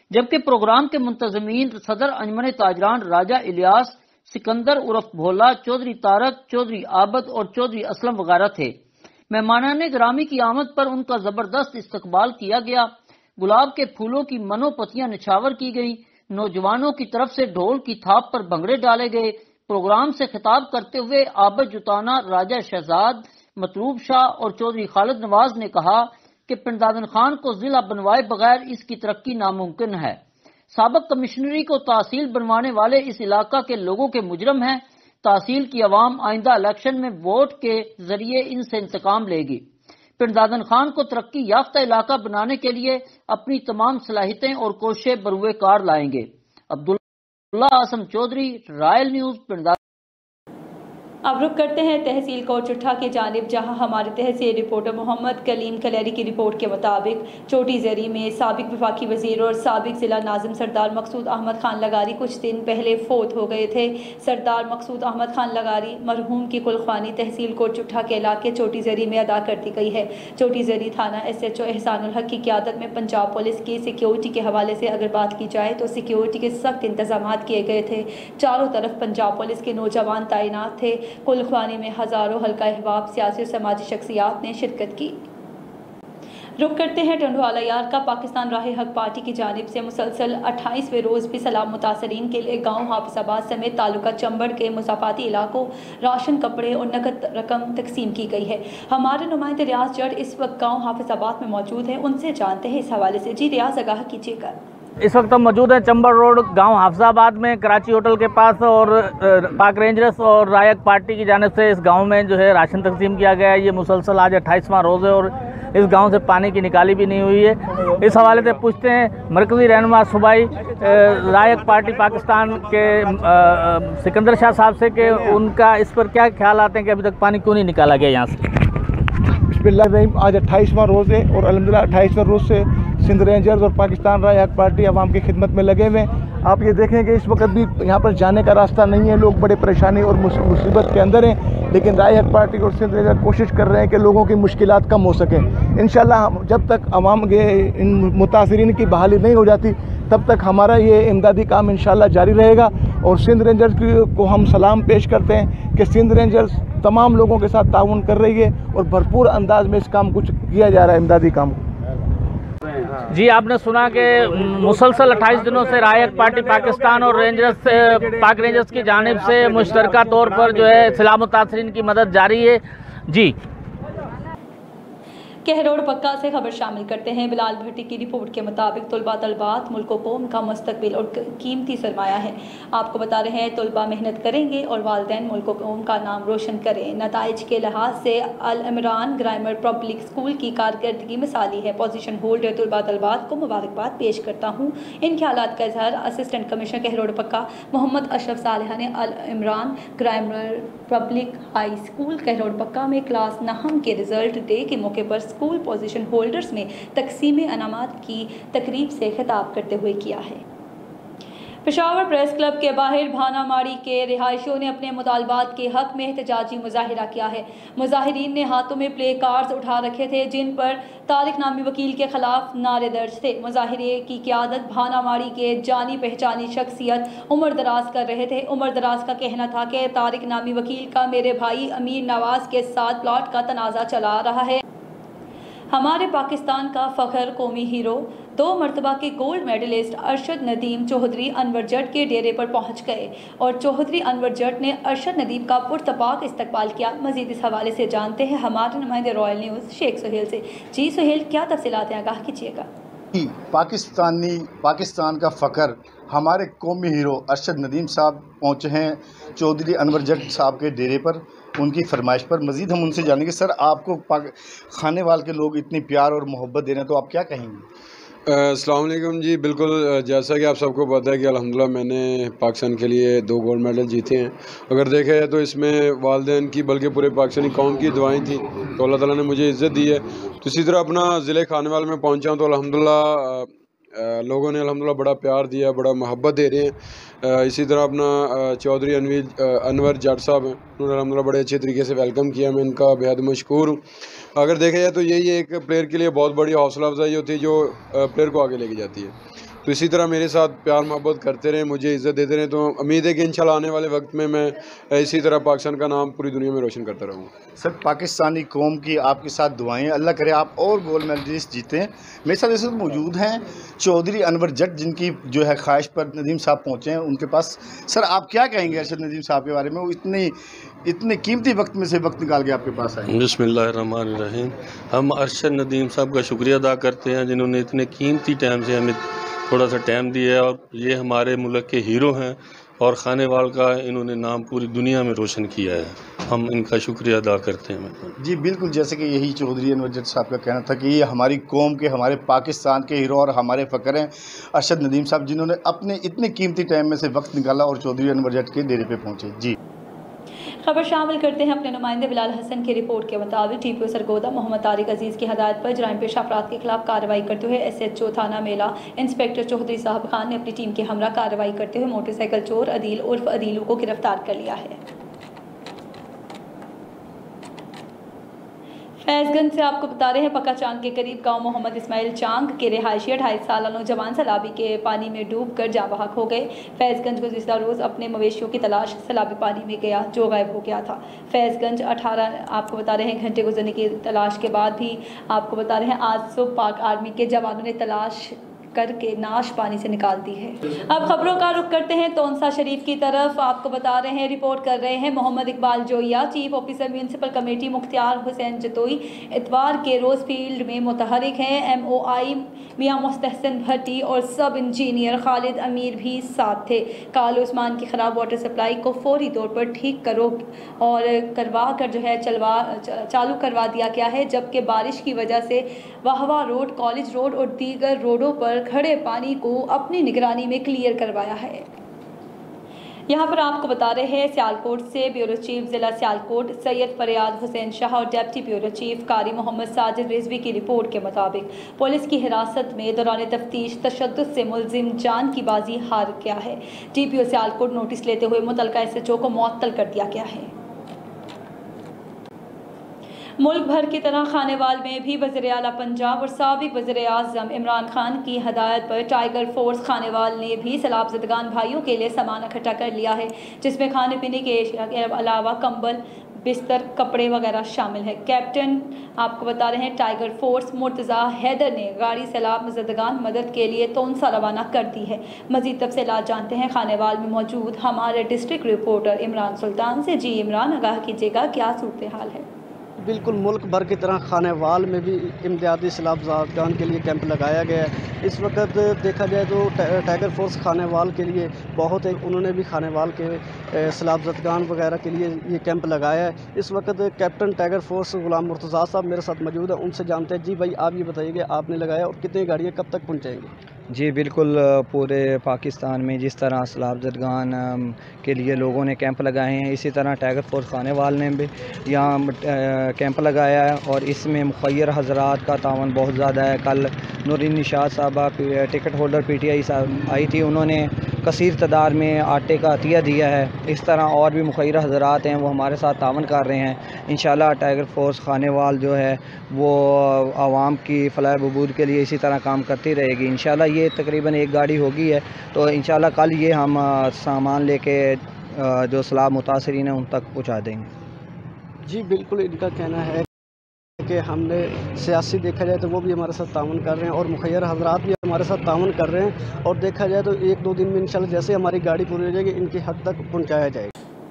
जबकि प्रोग्राम के मुंतजमीन सदर अंजमन ताजरान राजा इलियास, सिकंदर उर्फ भोला, चौधरी तारक, चौधरी आबद और चौधरी असलम वगैरह थे। मेहमानाने ग्रामी की आमद पर उनका जबरदस्त इस्तकबाल किया गया। गुलाब के फूलों की मनोपतियां निछावर की गई। नौजवानों की तरफ से ढोल की थाप पर भंगड़े डाले गए। प्रोग्राम से खिताब करते हुए आबद जुताना, राजा शहजाद, मतलूब शाह और चौधरी खालिद नवाज ने कहा कि पिंडादन खान को जिला बनवाए बगैर इसकी तरक्की नामुमकिन है। साबिक कमिश्नरी को तहसील बनवाने वाले इस इलाका के लोगों के मुजरम हैं। तहसील की अवाम आइंदा इलेक्शन में वोट के जरिए इनसे इंतकाम लेगी। पिंडादन खान को तरक्की याफ्ता इलाका बनाने के लिए अपनी तमाम सलाहियतें और कोशिशें बरूए कार लाएंगे। Abdullah Asim Chaudhry, Royal News, Pind Dadan. अब रुक करते हैं तहसील कोट चुट्ठा की जानिब, जहां हमारे तहसील रिपोर्टर मोहम्मद कलीम कलेरी की रिपोर्ट के मुताबिक चोटी जरी में साबिक वफाकी वजीर और साबिक जिला नाजिम सरदार मकसूद अहमद खान लगारी कुछ दिन पहले फोत हो गए थे। सरदार मकसूद अहमद खान लगारी मरहूम की कुलख्वानी तहसील कोट चुट्ठा के इलाके चोटी जरी में अदा कर दी गई है। चोटी जरी थाना SHO एहसानुल हक की क़यादत में पंजाब पुलिस की सिक्योरिटी के हवाले से अगर बात की जाए तो सिक्योरिटी के सख्त इंतजाम किए गए थे। चारों तरफ पंजाब पुलिस के नौजवान तैनात थे। कुलख्वानी में हज़ारों हल्का अहबाब, सियासी और समाजी शख्सियात ने शिरकत की। रुक करते हैं टंडवाला यार का। पाकिस्तान राह हक पार्टी की जानिब से मुसलसल 28वें रोज़ भी सैलाब मुतासरीन के लिए गाँव हाफिजाबाद समेत तालुका चंबड़ के मुसाफाती इलाकों राशन, कपड़े और नकद रकम तकसीम की गई है। हमारे नुमाइंदे रियाज जड़ इस वक्त गाँव हाफिजाबाद में मौजूद हैं, उनसे जानते हैं इस हवाले से। जी रियाज, आगाह कीजिएगा। इस वक्त हम मौजूद हैं चंबड़ रोड गांव हाफिजाबाद में, कराची होटल के पास, और पाक रेंजर्स और रायक पार्टी की जानिब से इस गांव में जो है राशन तकसीम किया गया है। ये मुसलसल आज 28वां रोज़ है और इस गांव से पानी की निकाली भी नहीं हुई है। इस हवाले से पूछते हैं मरकज़ी रहनुमा सूबाई रायक पार्टी पाकिस्तान के सिकंदर शाह साहब से कि उनका इस पर क्या ख्याल आते हैं कि अभी तक पानी क्यों नहीं निकाला गया यहाँ से। बिस्मिल्लाह, आज 28वां रोज़ है और अल्हम्दुलिल्लाह 28वें रोज़ से सिंध रेंजर्स और पाकिस्तान राय हक पार्टी आवाम की खिदमत में लगे हुए हैं। आप ये देखें कि इस वक्त भी यहाँ पर जाने का रास्ता नहीं है, लोग बड़े परेशानी और मुसीबत के अंदर हैं, लेकिन राय हक पार्टी और सिंध रेंजर्स कोशिश कर रहे हैं कि लोगों की मुश्किलात कम हो सकें। इंशाल्लाह जब तक आवाम के इन मुतासरीन की बहाली नहीं हो जाती तब तक हमारा ये इमदादी काम इंशाल्लाह जारी रहेगा। और सिंध रेंजर्स को हम सलाम पेश करते हैं कि सिंध रेंजर्स तमाम लोगों के साथ ताउन कर रही है और भरपूर अंदाज में इस काम कुछ किया जा रहा है, इमदादी काम। जी, आपने सुना कि मुसलसल 28 दिनों से रायक पार्टी पाकिस्तान और पाक रेंजर्स की जानिब से मुश्तरका तौर पर जो है सैलाब मुतासरीन की मदद जारी है। जी, कहरोड़ पक्का से खबर शामिल करते हैं। बिलाल भट्टी की रिपोर्ट के मुताबिक तलबा तलबात मुल्क व कौम का मुस्तकबिल और कीमती सरमाया है। आपको बता रहे हैं तलबा मेहनत करेंगे और वालिदैन मुल्क व कौम का नाम रोशन करें। नताइज के लिहाज से Al Imran grammar public school की कारकर्दगी मिसाली है। पोजीशन होल्डर तलबा तलबात को मुबारकबाद पेश करता हूँ। इन ख्यालात का इजहार असिस्टेंट कमिश्नर कहरोड़ पक्का मोहम्मद अशरफ सालेहा ने Al Imran grammar public high school Kahror Pakka में क्लास 9 के रिजल्ट डे के मौके पर स्कूल पोजीशन होल्डर्स में तकसीम अनामात की तकरीब से खिताब करते हुए किया है। पेशावर प्रेस क्लब के बाहर भानामाड़ी के रिहायशियों ने अपने मुतालबात के हक में एहतजाजी मुजाहिरा किया है। मुजाहिरीन ने हाथों में प्ले कार्ड्स उठा रखे थे जिन पर तारिक नामी वकील के खिलाफ नारे दर्ज थे। मुजाहिरे की क़यादत भानामाड़ी के जानी पहचानी शख्सियत उमर दराज कर रहे थे। उमर दराज का कहना था कि तारिक नामी वकील का मेरे भाई अमीर नवाज के साथ प्लॉट का तनाज़ा चला रहा है। हमारे पाकिस्तान का फ़ख्र कौमी हीरो 2 मरतबा के गोल्ड मेडलिस्ट अरशद नदीम चौधरी अनवर जट के डेरे पर पहुंच गए और चौधरी अनवर जट ने अरशद नदीम का पुरतपाक इस्तकबाल किया। मजीद इस हवाले से जानते हैं हमारे नुमाइंदे रॉयल न्यूज़ शेख सुहेल से। जी सुहेल, क्या तफसीलात हैं, आगाह कीजिएगा। पाकिस्तान का फ़ख्र हमारे कौमी हीरो अरशद नदीम साहब पहुँचे हैं चौधरी अनवर जट साहब के डेरे पर, उनकी फरमाइश पर। मज़ीद हम उनसे जानेंगे। सर, आपको खाने वाले के लोग इतनी प्यार और मोहब्बत दे रहे हैं तो आप क्या कहेंगे? अस्सलाम वालेकुम जी। बिल्कुल, जैसा कि आप सबको पता है कि अल्हम्दुलिल्लाह मैंने पाकिस्तान के लिए 2 गोल्ड मेडल जीते हैं। अगर देखा जाए तो इसमें वालिदैन की बल्कि पूरे पाकिस्तानी कौम की दुआएं थी, तो अल्लाह ताला ने मुझे इज़्ज़त दी है। तो इसी तरह अपना ज़िले खानेवाल में पहुँचा हूँ तो अल्हम्दुलिल्लाह लोगों ने अल्हम्दुलिल्लाह बड़ा प्यार दिया, बड़ा मोहब्बत दे रहे हैं। इसी तरह अपना चौधरी अनवर जट साहब हैं, उन्होंने अल्हम्दुलिल्लाह बड़े अच्छे तरीके से वेलकम किया। मैं इनका बेहद मशकूर हूँ। अगर देखा जाए तो यही एक प्लेयर के लिए बहुत बड़ी हौसला अफजाई होती है जो प्लेयर को आगे लेके जाती है। तो इसी तरह मेरे साथ प्यार मोहब्बत करते रहें, मुझे इज़्ज़त देते रहें। तो उम्मीद है कि इंशाल्लाह आने वाले वक्त में मैं इसी तरह पाकिस्तान का नाम पूरी दुनिया में रोशन करता रहूँगा। सर, पाकिस्तानी कौम की आपके साथ दुआएं, अल्लाह करे आप और गोल्ड मेडलिस्ट जीतें। मेरे साथ इस वक्त मौजूद हैं चौधरी अनवर जट, जिनकी जो है ख्वाहिश पर नदीम साहब पहुँचे हैं उनके पास। सर, आप क्या कहेंगे अरशद नदीम साहब के बारे में? वो इतने कीमती वक्त में से वक्त निकाल के आपके पास आए। बिस्मिल्लाहिर्रहमानिर्रहीम। हम अरशद नदीम साहब का शुक्रिया अदा करते हैं जिन्होंने इतने कीमती टाइम से हमें थोड़ा सा टाइम दिया है, और ये हमारे मुल्क के हीरो हैं और खानेवाल का इन्होंने नाम पूरी दुनिया में रोशन किया है। हम इनका शुक्रिया अदा करते हैं। जी बिल्कुल, जैसे कि यही चौधरी अनवर जट साहब का कहना था कि ये हमारी कौम के, हमारे पाकिस्तान के हीरो और हमारे फ़ख्र हैं अरशद नदीम साहब, जिन्होंने अपने इतने कीमती टाइम में से वक्त निकाला और चौधरी अनवर जट के डेरे पे पहुँचे। जी, खबर शामिल करते हैं अपने नुमाइंदे बिलाल हसन की रिपोर्ट के मुताबिक टीपीओ सरगोदा मोहम्मद तारिक अजीज़ की हदायत पर जराइम पेशा अफराद के खिलाफ कार्रवाई करते हुए SHO थाना मेला इंस्पेक्टर चौधरी साहब खान ने अपनी टीम के हमरा कार्रवाई करते हुए मोटरसाइकिल चोर अदील उर्फ अदीलू को गिरफ्तार कर लिया है। फैज़गंज से आपको बता रहे हैं पक्का चांग के करीब गांव मोहम्मद इस्माइल चांग के रिहायशी 28 साल नौजवान सैलाबी के पानी में डूबकर जाँ बहक हो गए। फैज़गंज गुज़िश्ता रोज़ अपने मवेशियों की तलाश सैलाबी पानी में गया जो गायब हो गया था। फैज़गंज 18 आपको बता रहे हैं घंटे गुजरने की तलाश के बाद भी आपको बता रहे हैं आज सुबह पाक आर्मी के जवानों ने तलाश करके नाश पानी से निकाल दी है। अब खबरों का रुख करते हैं तोनसा शरीफ की तरफ। आपको बता रहे हैं, रिपोर्ट कर रहे हैं Mohammad Iqbal Joya, chief officer municipal committee Mukhtiar Hussain Jatoi इतवार के रोज़ फील्ड में मुतहरिक हैं। MOI मियाँ मुस्तहसन भट्टी और सब इंजीनियर खालिद अमीर भी साथ थे। काल उस्मान की ख़राब वाटर सप्लाई को फौरी तौर पर ठीक करो और करवा कर जो है चालू करवा दिया गया है, जबकि बारिश की वजह से वाहवा रोड, कॉलेज रोड और दीगर रोडों पर खड़े पानी को अपनी निगरानी में क्लियर करवाया है। यहाँ पर आपको बता रहे हैं सियालकोट से ब्यूरो चीफ ज़िला सियालकोट सैयद फरियाद हुसैन शाह और डिप्टी ब्यूरो चीफ कारी मोहम्मद साजिद रिजवी की रिपोर्ट के मुताबिक पुलिस की हिरासत में दौरान तफ्तीश तशद्दुद से मुलजिम जान की बाजी हार गया है। TPO सियालकोट नोटिस लेते हुए मुतलका SHO को मुअत्तल कर दिया गया है। मुल्क भर की तरह खानेवाल में भी वज़ीर आला पंजाब और साबिक वज़ीर आज़म इमरान खान की हदायत पर टाइगर फोर्स खानेवाल ने भी सैलाबज़दगान भाइयों के लिए सामान इकट्ठा कर लिया है, जिसमें खाने पीने के अशिया के अलावा कंबल, बिस्तर, कपड़े वगैरह शामिल है। कैप्टन आपको बता रहे हैं टाइगर फोर्स मुर्तज़ा हैदर ने गाड़ी सैलाबज़दगान मदद के लिए तोनसा रवाना कर दी है। मज़ीद तफ़सीलात जानते हैं खानेवाल में मौजूद हमारे डिस्ट्रिक्ट रिपोर्टर इमरान सुल्तान से। जी इमरान, आगाह कीजिएगा क्या सूरत हाल है? बिल्कुल, मुल्क भर की तरह खानेवाल में भी इमदादी सैलाबज़दगान के लिए कैंप लगाया गया है। इस वक्त देखा जाए तो टाइगर फोर्स खानेवाल के लिए बहुत है, उन्होंने भी खानेवाल के सैलाबज़दगान वगैरह के लिए ये कैंप लगाया है। इस वक्त captain tiger force Ghulam Murtaza साहब मेरे साथ मौजूद है, उनसे जानते हैं। जी भाई, आप ये बताइए आपने लगाया और कितनी गाड़ियाँ कब तक पहुँचाएँगी? जी बिल्कुल, पूरे पाकिस्तान में जिस तरह सैलाबज़दगान के लिए लोगों ने कैंप लगाए हैं, इसी तरह टाइगर फोर्स खानेवाल ने भी यहाँ कैंप लगाया है और इसमें मुखय्यर हज़रात का तावन बहुत ज़्यादा है। कल नूरीन निशात साहबा टिकट होल्डर PTI साहब आई थी, उन्होंने कसीर तादाद में आटे का अतिया दिया है। इस तरह और भी मुखय्यर हज़रात हैं वो हमारे साथ तावन कर रहे हैं। इंशाल्लाह टाइगर फोर्स खानेवाल जो है वो आवाम की फलाह बहबूद के लिए इसी तरह काम करती रहेगी। इंशाल्लाह ये तकरीबन एक गाड़ी होगी है, तो इंशाल्लाह कल ये हम सामान लेके जो सैलाब मुतासरीन हैं उन तक पहुँचा देंगे। जी बिल्कुल, इनका कहना है कि हमने सियासी देखा जाए तो वो भी हमारे साथ तावन कर रहे हैं और मुखय्यर हज़रात भी हमारे साथ तावन कर रहे हैं, और देखा जाए तो 1-2 दिन में इंशाल्लाह जैसे हमारी गाड़ी पूरी हो जाएगी इनकी हद तक पहुँचाया जाएगा।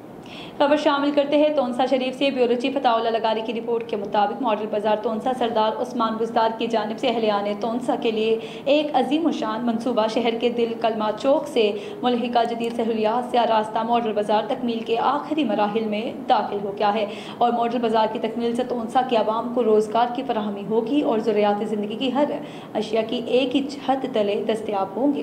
खबर शामिल करते हैं तोनसा शरीफ से। ब्यूरो चीफ अताउल्लाह लगारी की रिपोर्ट के मुताबिक मॉडल बाजार तोनसा सरदार उस्मान बुज़दार की जानिब से अहलियाने तोनसा के लिए एक अजीम शान मनसूबा शहर के दिल कलमा चौक से मुल्हिका जदीद सहूलियात से रास्ता मॉडल बाजार तकमील के आखिरी मराहिल में दाखिल हो गया है और मॉडल बाजार की तकमील से तोनसा के आवाम को रोज़गार की फराहमी होगी और ज़रूरियात ज़िंदगी की हर अशिया की एक ही छत तले दस्तयाब होंगे।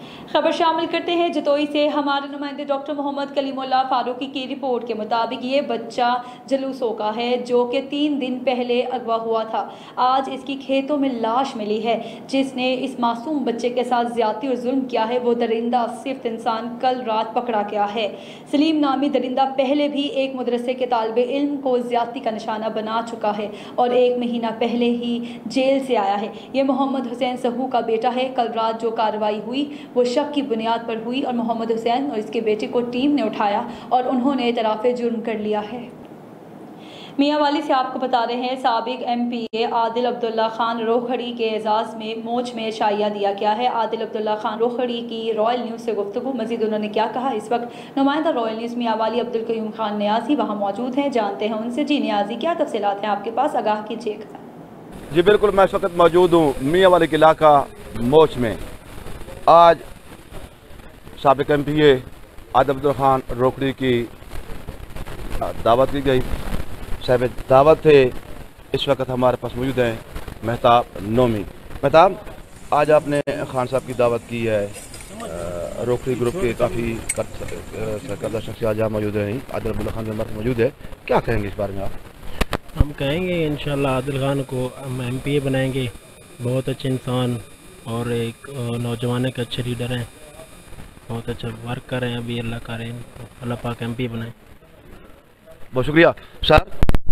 खबर शामिल करते हैं जतोई से। हमारे नुमाइंदे डॉक्टर मोहम्मद कलीमुल्लाह फारूकी की रिपोर्ट के मुताबिक ये बच्चा जलूसों का है जो कि 3 दिन पहले अगवा हुआ था। आज इसकी खेतों में लाश मिली है। जिसने इस मासूम बच्चे के साथ ज्यादती और जुल्म किया है वो दरिंदा सिर्फ इंसान कल रात पकड़ा गया है। सलीम नामी दरिंदा पहले भी एक मदरसे के तालिबे इल्म को ज्यादती का निशाना बना चुका है और 1 महीना पहले ही जेल से आया है। ये मोहम्मद हुसैन सहू का बेटा है। कल रात जो कार्रवाई हुई वो शक की बुनियाद पर हुई और मोहम्मद हुसैन और इसके बेटे को टीम ने उठाया और उन्होंने इतराफ़े जुर्म कर लिया है। मियांवाली से आपको बता रहे हैं साबिक MPA आदिल अब्दुल्ला खान रोखड़ी के एजाज़ में मोच में शाइया दिया गया है। आदिल अब्दुल्ला खान रोखड़ी की रॉयल न्यूज़ से गुफ्तगू। मज़ीद उन्होंने क्या कहा, इस वक्त नुमाइंदा रॉयल न्यूज़ मियांवाली अब्दुल कयूम खान न्याजी वहाँ मौजूद हैं। जानते हैं उनसे। जी न्याजी, क्या तफसीलात हैं आपके पास, आगाह कीजिएगा। जी बिल्कुल, मैं इस वक्त मौजूद हूँ मियांवाली के इलाका मोच में। आज साबिक MPA आदिल अब्दुल्ला खान रोखड़ी की दावत की गई। साहब दावत थे। इस वक्त हमारे पास मौजूद हैं मेहताब नोमी। मेहताब, आज आपने खान साहब की दावत की है। रोखड़ी ग्रुप के काफ़ी सरकर्दा शख्सियत जहाँ मौजूद हैं, आदिल अब्दुल्ला खान हमारे मौजूद है, क्या कहेंगे इस बारे में आप? हम कहेंगे इंशाल्लाह आदिल खान को हम MPA बनाएंगे। बहुत अच्छे इंसान और एक नौजवान के अच्छे लीडर हैं, बहुत अच्छा वर्क कर रहे हैं। अभी अल्लाह करें अल्लाह पाक MPA बनाए। बहुत शुक्रिया सर।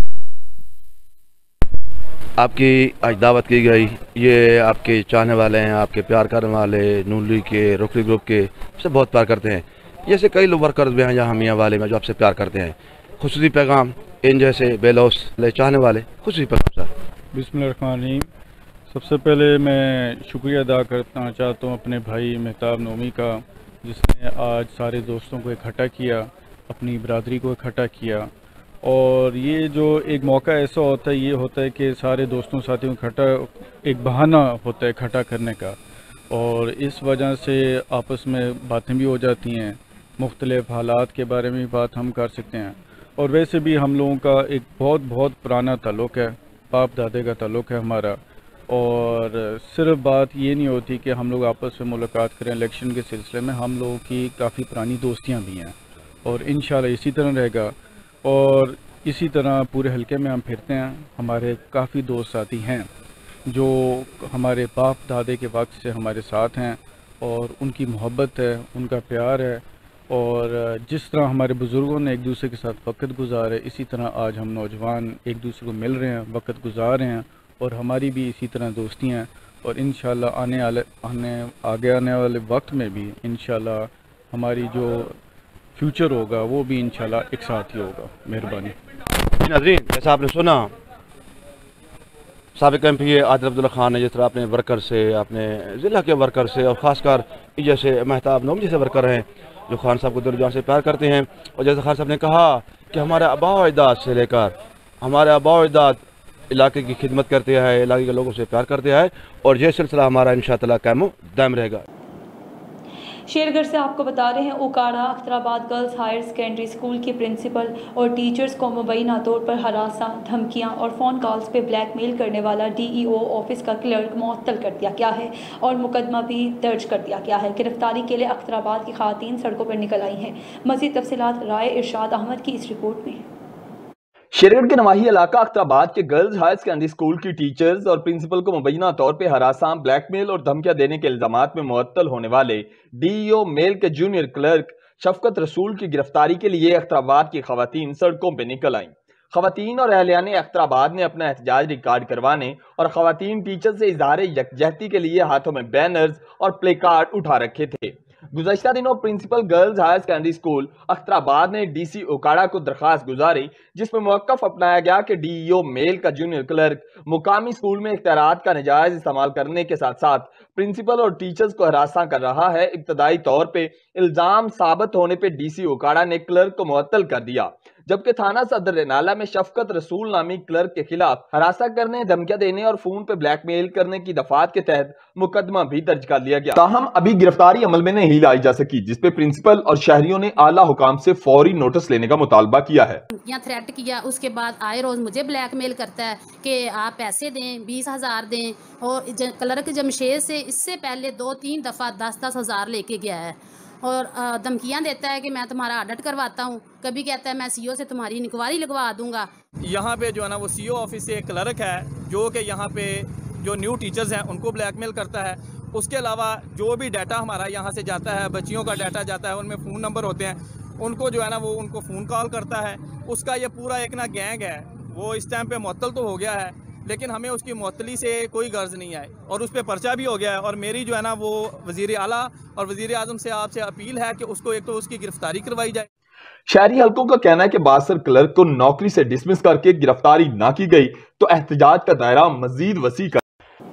आपकी आज दावत की गई, ये आपके चाहने वाले हैं, आपके प्यार करने वाले नून लीग के रोखड़ी ग्रुप के से बहुत प्यार करते हैं। जैसे कई लोग वर्कर्स भी हैं यहाँ मियांवाली में जो आपसे प्यार करते हैं। खुसूसी पैगाम इन जैसे बेलौस चाहने वाले, खुसूसी पैगाम सर। बिस्मिल्लाहिर्रहमानिर्रहीम। सबसे पहले मैं शुक्रिया अदा करना चाहता हूँ अपने भाई मेहताब नोमी का, जिसने आज सारे दोस्तों को इकट्ठा किया, अपनी बरादरी को इकट्ठा किया। और ये जो एक मौका ऐसा होता है, ये होता है कि सारे दोस्तों साथियों को इकट्ठा, एक बहाना होता है इकट्ठा करने का, और इस वजह से आपस में बातें भी हो जाती हैं, मुख्तलिफ़ हालात के बारे में भी बात हम कर सकते हैं। और वैसे भी हम लोगों का एक बहुत पुराना ताल्लुक़ है, बाप दादे का ताल्लुक़ है हमारा। और सिर्फ बात ये नहीं होती कि हम लोग आपस में मुलाकात करें, इलेक्शन के सिलसिले में हम लोगों की काफ़ी पुरानी दोस्तियाँ भी हैं और इंशाल्लाह इसी तरह रहेगा। और इसी तरह पूरे हलके में हम फिरते हैं। हमारे काफ़ी दोस्त साथी हैं जो हमारे बाप दादे के वक्त से हमारे साथ हैं और उनकी मोहब्बत है, उनका प्यार है। और जिस तरह हमारे बुज़ुर्गों ने एक दूसरे के साथ वक्त गुजारे, इसी तरह आज हम नौजवान एक दूसरे को मिल रहे हैं, वक्त गुजार रहे हैं और हमारी भी इसी तरह दोस्ती हैं। और इंशाल्लाह आगे आने वाले वक्त में भी इंशाल्लाह हमारी जो फ्यूचर होगा वो भी इंशाल्लाह एक साथ ही होगा। मेहरबानी। नाज़रीन, जैसा आपने सुना साबिक MPA आदिल अब्दुल्ला खान ने जिस तरह अपने वर्कर से, अपने ज़िला के वर्कर से और ख़ासकर जैसे मेहताब नोमी जैसे वर्कर हैं जो खान साहब को दिल जान से प्यार करते हैं। और जैसे खान साहब ने कहा कि हमारे आबा अजदाद से लेकर हमारे आबा अजदाद इलाके की खिदमत करते हैं, इलाके के लोगों से प्यार करते हैं और ये सिलसिला हमारा इंशाअल्लाह कायमो दायम रहेगा। शेरगढ़ से आपको बता रहे हैं Okara Akhtarabad girls higher secondary school के प्रिंसिपल और टीचर्स को मुबैना तौर पर हरासा, धमकियां और फ़ोन कॉल्स पे ब्लैकमेल करने वाला DEO ऑफिस का क्लर्क मुअत्तल कर दिया गया है और मुकदमा भी दर्ज कर दिया गया है। गिरफ्तारी के लिए अख्तराबाद की खातन सड़कों पर निकल आई हैं। मज़ीद तफसीलात राय इरशाद अहमद की इस रिपोर्ट में। शेरगढ़ के नवाही इलाका अख्तराबाद के गर्ल्स हायर सेकेंडरी स्कूल की टीचर्स और प्रिंसिपल को मुबैना तौर पर हरासा, ब्लैकमेल और धमकियां देने के इल्जामात में मुअत्तल होने वाले DEO मेल के जूनियर क्लर्क शफकत रसूल की गिरफ्तारी के लिए अख्तराबाद की खवातीन सड़कों पर निकल आईं। खवातीन और अहलियाने अख्तराबाद ने अपना एहतजाज रिकॉर्ड करवाने और खवातीन टीचर से इजहार यकजहती के लिए हाथों में बैनर्स और प्ले कार्ड उठा रखे थे। गुज़श्ता दिनों principal girls higher secondary school Akhtarabad ने DC उकाड़ा को दरखास्त गुजारी, जिसमें मौक़िफ़ अपनाया गया कि DEO मेल का जूनियर क्लर्क मुकामी स्कूल में इख्तियारात का नाजायज इस्तेमाल करने के साथ साथ प्रिंसिपल और टीचर्स को हरासा कर रहा है। इब्तदाई तौर पर इल्ज़ाम साबित होने पर DC उकाड़ा ने क्लर्क को मुअत्तल कर दिया, जबकि थाना सदर रेनाला में शफकत रसूल नामी क्लर्क के खिलाफ हरासा करने, धमकियां देने और फोन पे ब्लैकमेल करने की दफात के तहत मुकदमा भी दर्ज कर लिया गया। ताहम अभी गिरफ्तारी अमल में नहीं लाई जा सकी, जिसपे प्रिंसिपल और शहरियों ने आला हुकाम से फौरी नोटिस लेने का मुतालबा किया है। थ्रेट किया, उसके बाद आए रोज मुझे ब्लैकमेल करता है कि आप पैसे दें, 20,000 दें, और क्लर्क जमशेद से इससे पहले 2-3 दफ़ा 10-10 हज़ार लेके गया है और धमकियां देता है कि मैं तुम्हारा ऑडिट करवाता हूं, कभी कहता है मैं सीओ से तुम्हारी इंक्वायरी लगवा दूंगा। यहाँ पे जो है ना वो सीओ ऑफिस से एक क्लर्क है जो कि यहाँ पे जो न्यू टीचर्स हैं उनको ब्लैकमेल करता है। उसके अलावा जो भी डाटा हमारा यहाँ से जाता है, बच्चियों का डाटा जाता है, उनमें फ़ोन नंबर होते हैं, उनको जो है ना वो उनको फ़ोन कॉल करता है। उसका ये पूरा एक ना गैंग है, वो इस टाइम पे मुअत्तल तो हो गया है, लेकिन हमें उसकी मुअत्तली से कोई गर्ज नहीं आई और उस पर पर्चा भी हो गया है। और मेरी जो है ना वो वज़ीर आला और वज़ीर आज़म से आपसे अपील है कि उसको एक तो उसकी गिरफ्तारी करवाई जाए। शहरी हलकों का कहना है कि बासर क्लर्क को नौकरी से डिसमिस करके गिरफ्तारी ना की गई तो एहतजाज का दायरा मजीद वसी कर।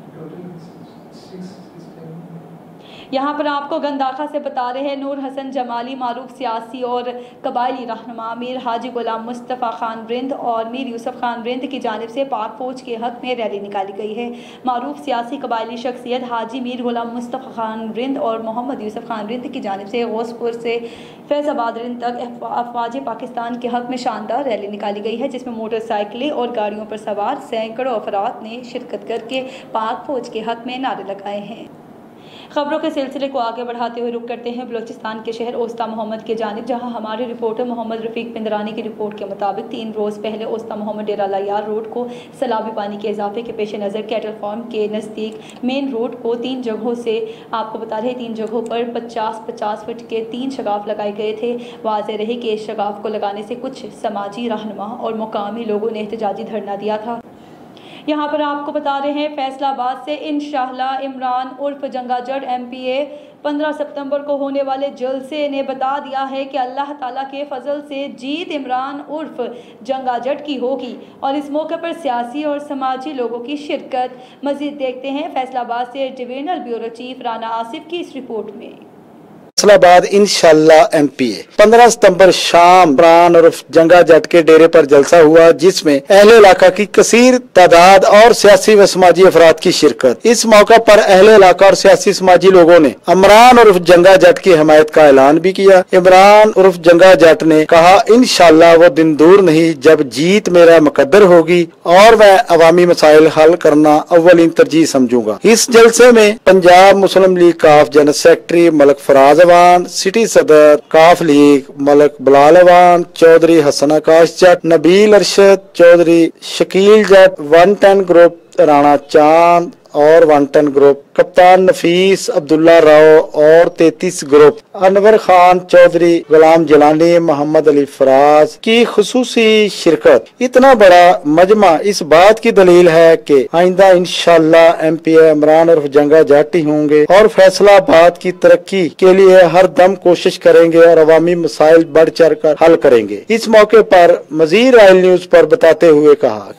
यहाँ पर आपको गंदाखा से बता रहे हैं नूर हसन जमाली मारूफ सियासी और कबायली रहनुमा मीर हाजी गुलाम मुस्तफ़ा खान वरिंद और मीर यूसुफ खान वरिंद की जानिब से पाक फौज के हक में रैली निकाली गई है। मारूफ सियासी कबायली शख्सियत हाजी मीर गुलाम मुस्तफ़ा खान वरिंद और मोहम्मद यूसुफ खान वरिंद की जानिब से गौसपुर से फैज़ाबाद रिंद तक अफवाज पाकिस्तान के हक में शानदार रैली निकाली गई है, जिसमें मोटरसाइकिलें और गाड़ियों पर सवार सैकड़ों अफराद ने शिरकत करके पाक फौज के हक में नारे लगाए हैं। खबरों के सिलसिले को आगे बढ़ाते हुए रुक करते हैं बलूचिस्तान के शहर ओस्ता मोहम्मद के जानिब, जहां हमारे रिपोर्टर मोहम्मद रफीक पिंदरानी की रिपोर्ट के मुताबिक 3 रोज़ पहले ओस्ता मोहम्मद डेरा लायार रोड को सैलाबी पानी के इजाफे के पेश नज़र कैटल फार्म के नज़दीक मेन रोड को 3 जगहों से आपको बता रहे 3 जगहों पर 50-50 फुट के 3 शगाफ लगाए गए थे। वाज़ेह रहे कि इस शगाफ को लगाने से कुछ समाजी रहनुमा और मुकामी लोगों ने एहतजाजी धरना दिया था। यहाँ पर आपको बता रहे हैं फैसलाबाद से इंशाअल्लाह इमरान उर्फ जंगा जट MPA 15 सितंबर को होने वाले जलसे ने बता दिया है कि अल्लाह ताला के फजल से जीत इमरान उर्फ जंगा जट की होगी और इस मौके पर सियासी और समाजी लोगों की शिरकत। मज़ीद देखते हैं फैसलाबाद से divisional bureau chief Rana Asif की इस रिपोर्ट में। फैसलाबाद इंशाअल्लाह MPA 15 सितंबर शाम इमरान और जंगा जट के डेरे पर जलसा हुआ, जिसमें अहले इलाका की कसीर तादाद और सियासी व समाजी अफराद की शिरकत। इस मौका पर अहले इलाका और सियासी समाजी लोगों ने इमरान उर्फ जंगा जट की हमायत का ऐलान भी किया। इमरान उर्फ जंगा जट ने कहा इंशाअल्लाह वो दिन दूर नहीं जब जीत मेरा मुकद्दर होगी और मैं अवामी मसाइल हल करना अव्वलीन तरजीह समझूंगा। इस जलसे में पंजाब मुस्लिम लीग काफ general secretary Malik Faraz city सदर काफ लीग मलक बिलाल अवान, चौधरी हसन आकाश जट, नबील अरशद चौधरी, शकील जट, 110 ग्रुप राणा चांद और 110 ग्रुप कप्तान नफीस अब्दुल्ला राव और 33 ग्रुप अनवर खान चौधरी, गुलाम जलानी, मोहम्मद अली फराज की खुसूसी शिरकत। इतना बड़ा मजमा इस बात की दलील है कि आइंदा इंशाअल्लाह MPA इमरान और जंगा जट ही होंगे और फैसलाबाद की तरक्की के लिए हर दम कोशिश करेंगे और अवामी मसाइल बढ़ चढ़ कर हल करेंगे। इस मौके पर मजीद रॉयल न्यूज पर बताते हुए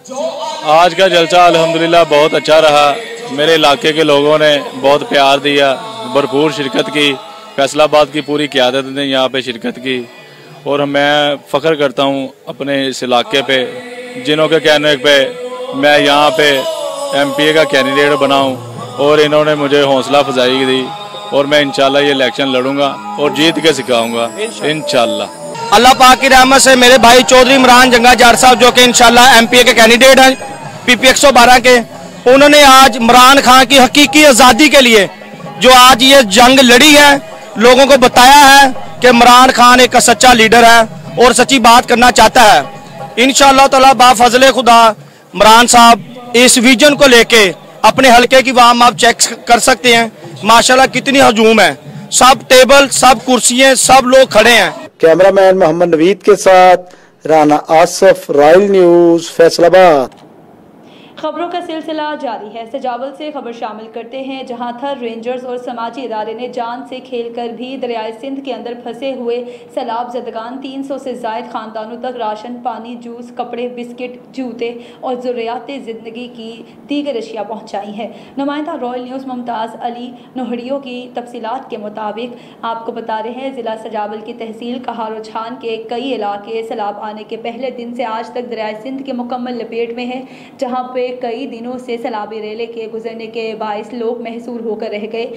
कहा आज का जलसा अल्हम्दुलिल्लाह बहुत अच्छा रहा। मेरे इलाके के लोगों ने बहुत प्यार दिया, भरपूर शिरकत की, फैसलाबाद की पूरी क़यादत ने यहाँ पे शिरकत की और मैं फ़ख्र करता हूँ अपने इस इलाके पे, जिन्हों के कहने पे मैं यहाँ पे MPA का कैंडिडेट बनाऊँ और इन्होंने मुझे हौसला अफजाई दी और मैं इंशाल्लाह ये इलेक्शन लड़ूंगा और जीत के सिखाऊंगा इंशाल्लाह। अल्लाह पाक की रहमत से मेरे भाई चौधरी इमरान जंगा जट साहब जो कि इंशाल्लाह MPA के कैंडिडेट हैं PP 112 के, उन्होंने आज इमरान खान की हकीकी आज़ादी के लिए जो आज ये जंग लड़ी है, लोगों को बताया है कि इमरान खान एक सच्चा लीडर है और सच्ची बात करना चाहता है। इंशाअल्लाह ताला बाफजले खुदा इमरान साहब इस विजन को लेके अपने हल्के की वाम आप चेक कर सकते हैं, माशाल्लाह कितनी हजूम है, सब टेबल सब कुर्सियां सब लोग खड़े हैं। कैमरामैन मोहम्मद नवीद के साथ राना आसिफ, रॉयल न्यूज फैसलाबाद। खबरों का सिलसिला जारी है। सजावल से खबर शामिल करते हैं, जहां थर रेंजर्स और समाजी इदारे ने जान से खेलकर भी दरियाए सिंध के अंदर फंसे हुए सैलाब ज़दगान 300 से ज़ायद ख़ानदानों तक राशन, पानी, जूस, कपड़े, बिस्किट, जूते और ज़रूरियात ज़िंदगी की दीगर अशिया पहुँचाई है। नुमाइंदा रॉयल न्यूज़ मुमताज़ अली नोहड़ियों की तफसीलात के मुताबिक आपको बता रहे हैं, ज़िला सजावल की तहसील कहारो छान के कई इलाके सैलाब आने के पहले दिन से आज तक दरियाए सिंध के मुकम्मल लपेट में है, जहाँ पे कई दिनों से सैलाबी रेले के गुजरने के बायस लोग महसूर होकर रह गए।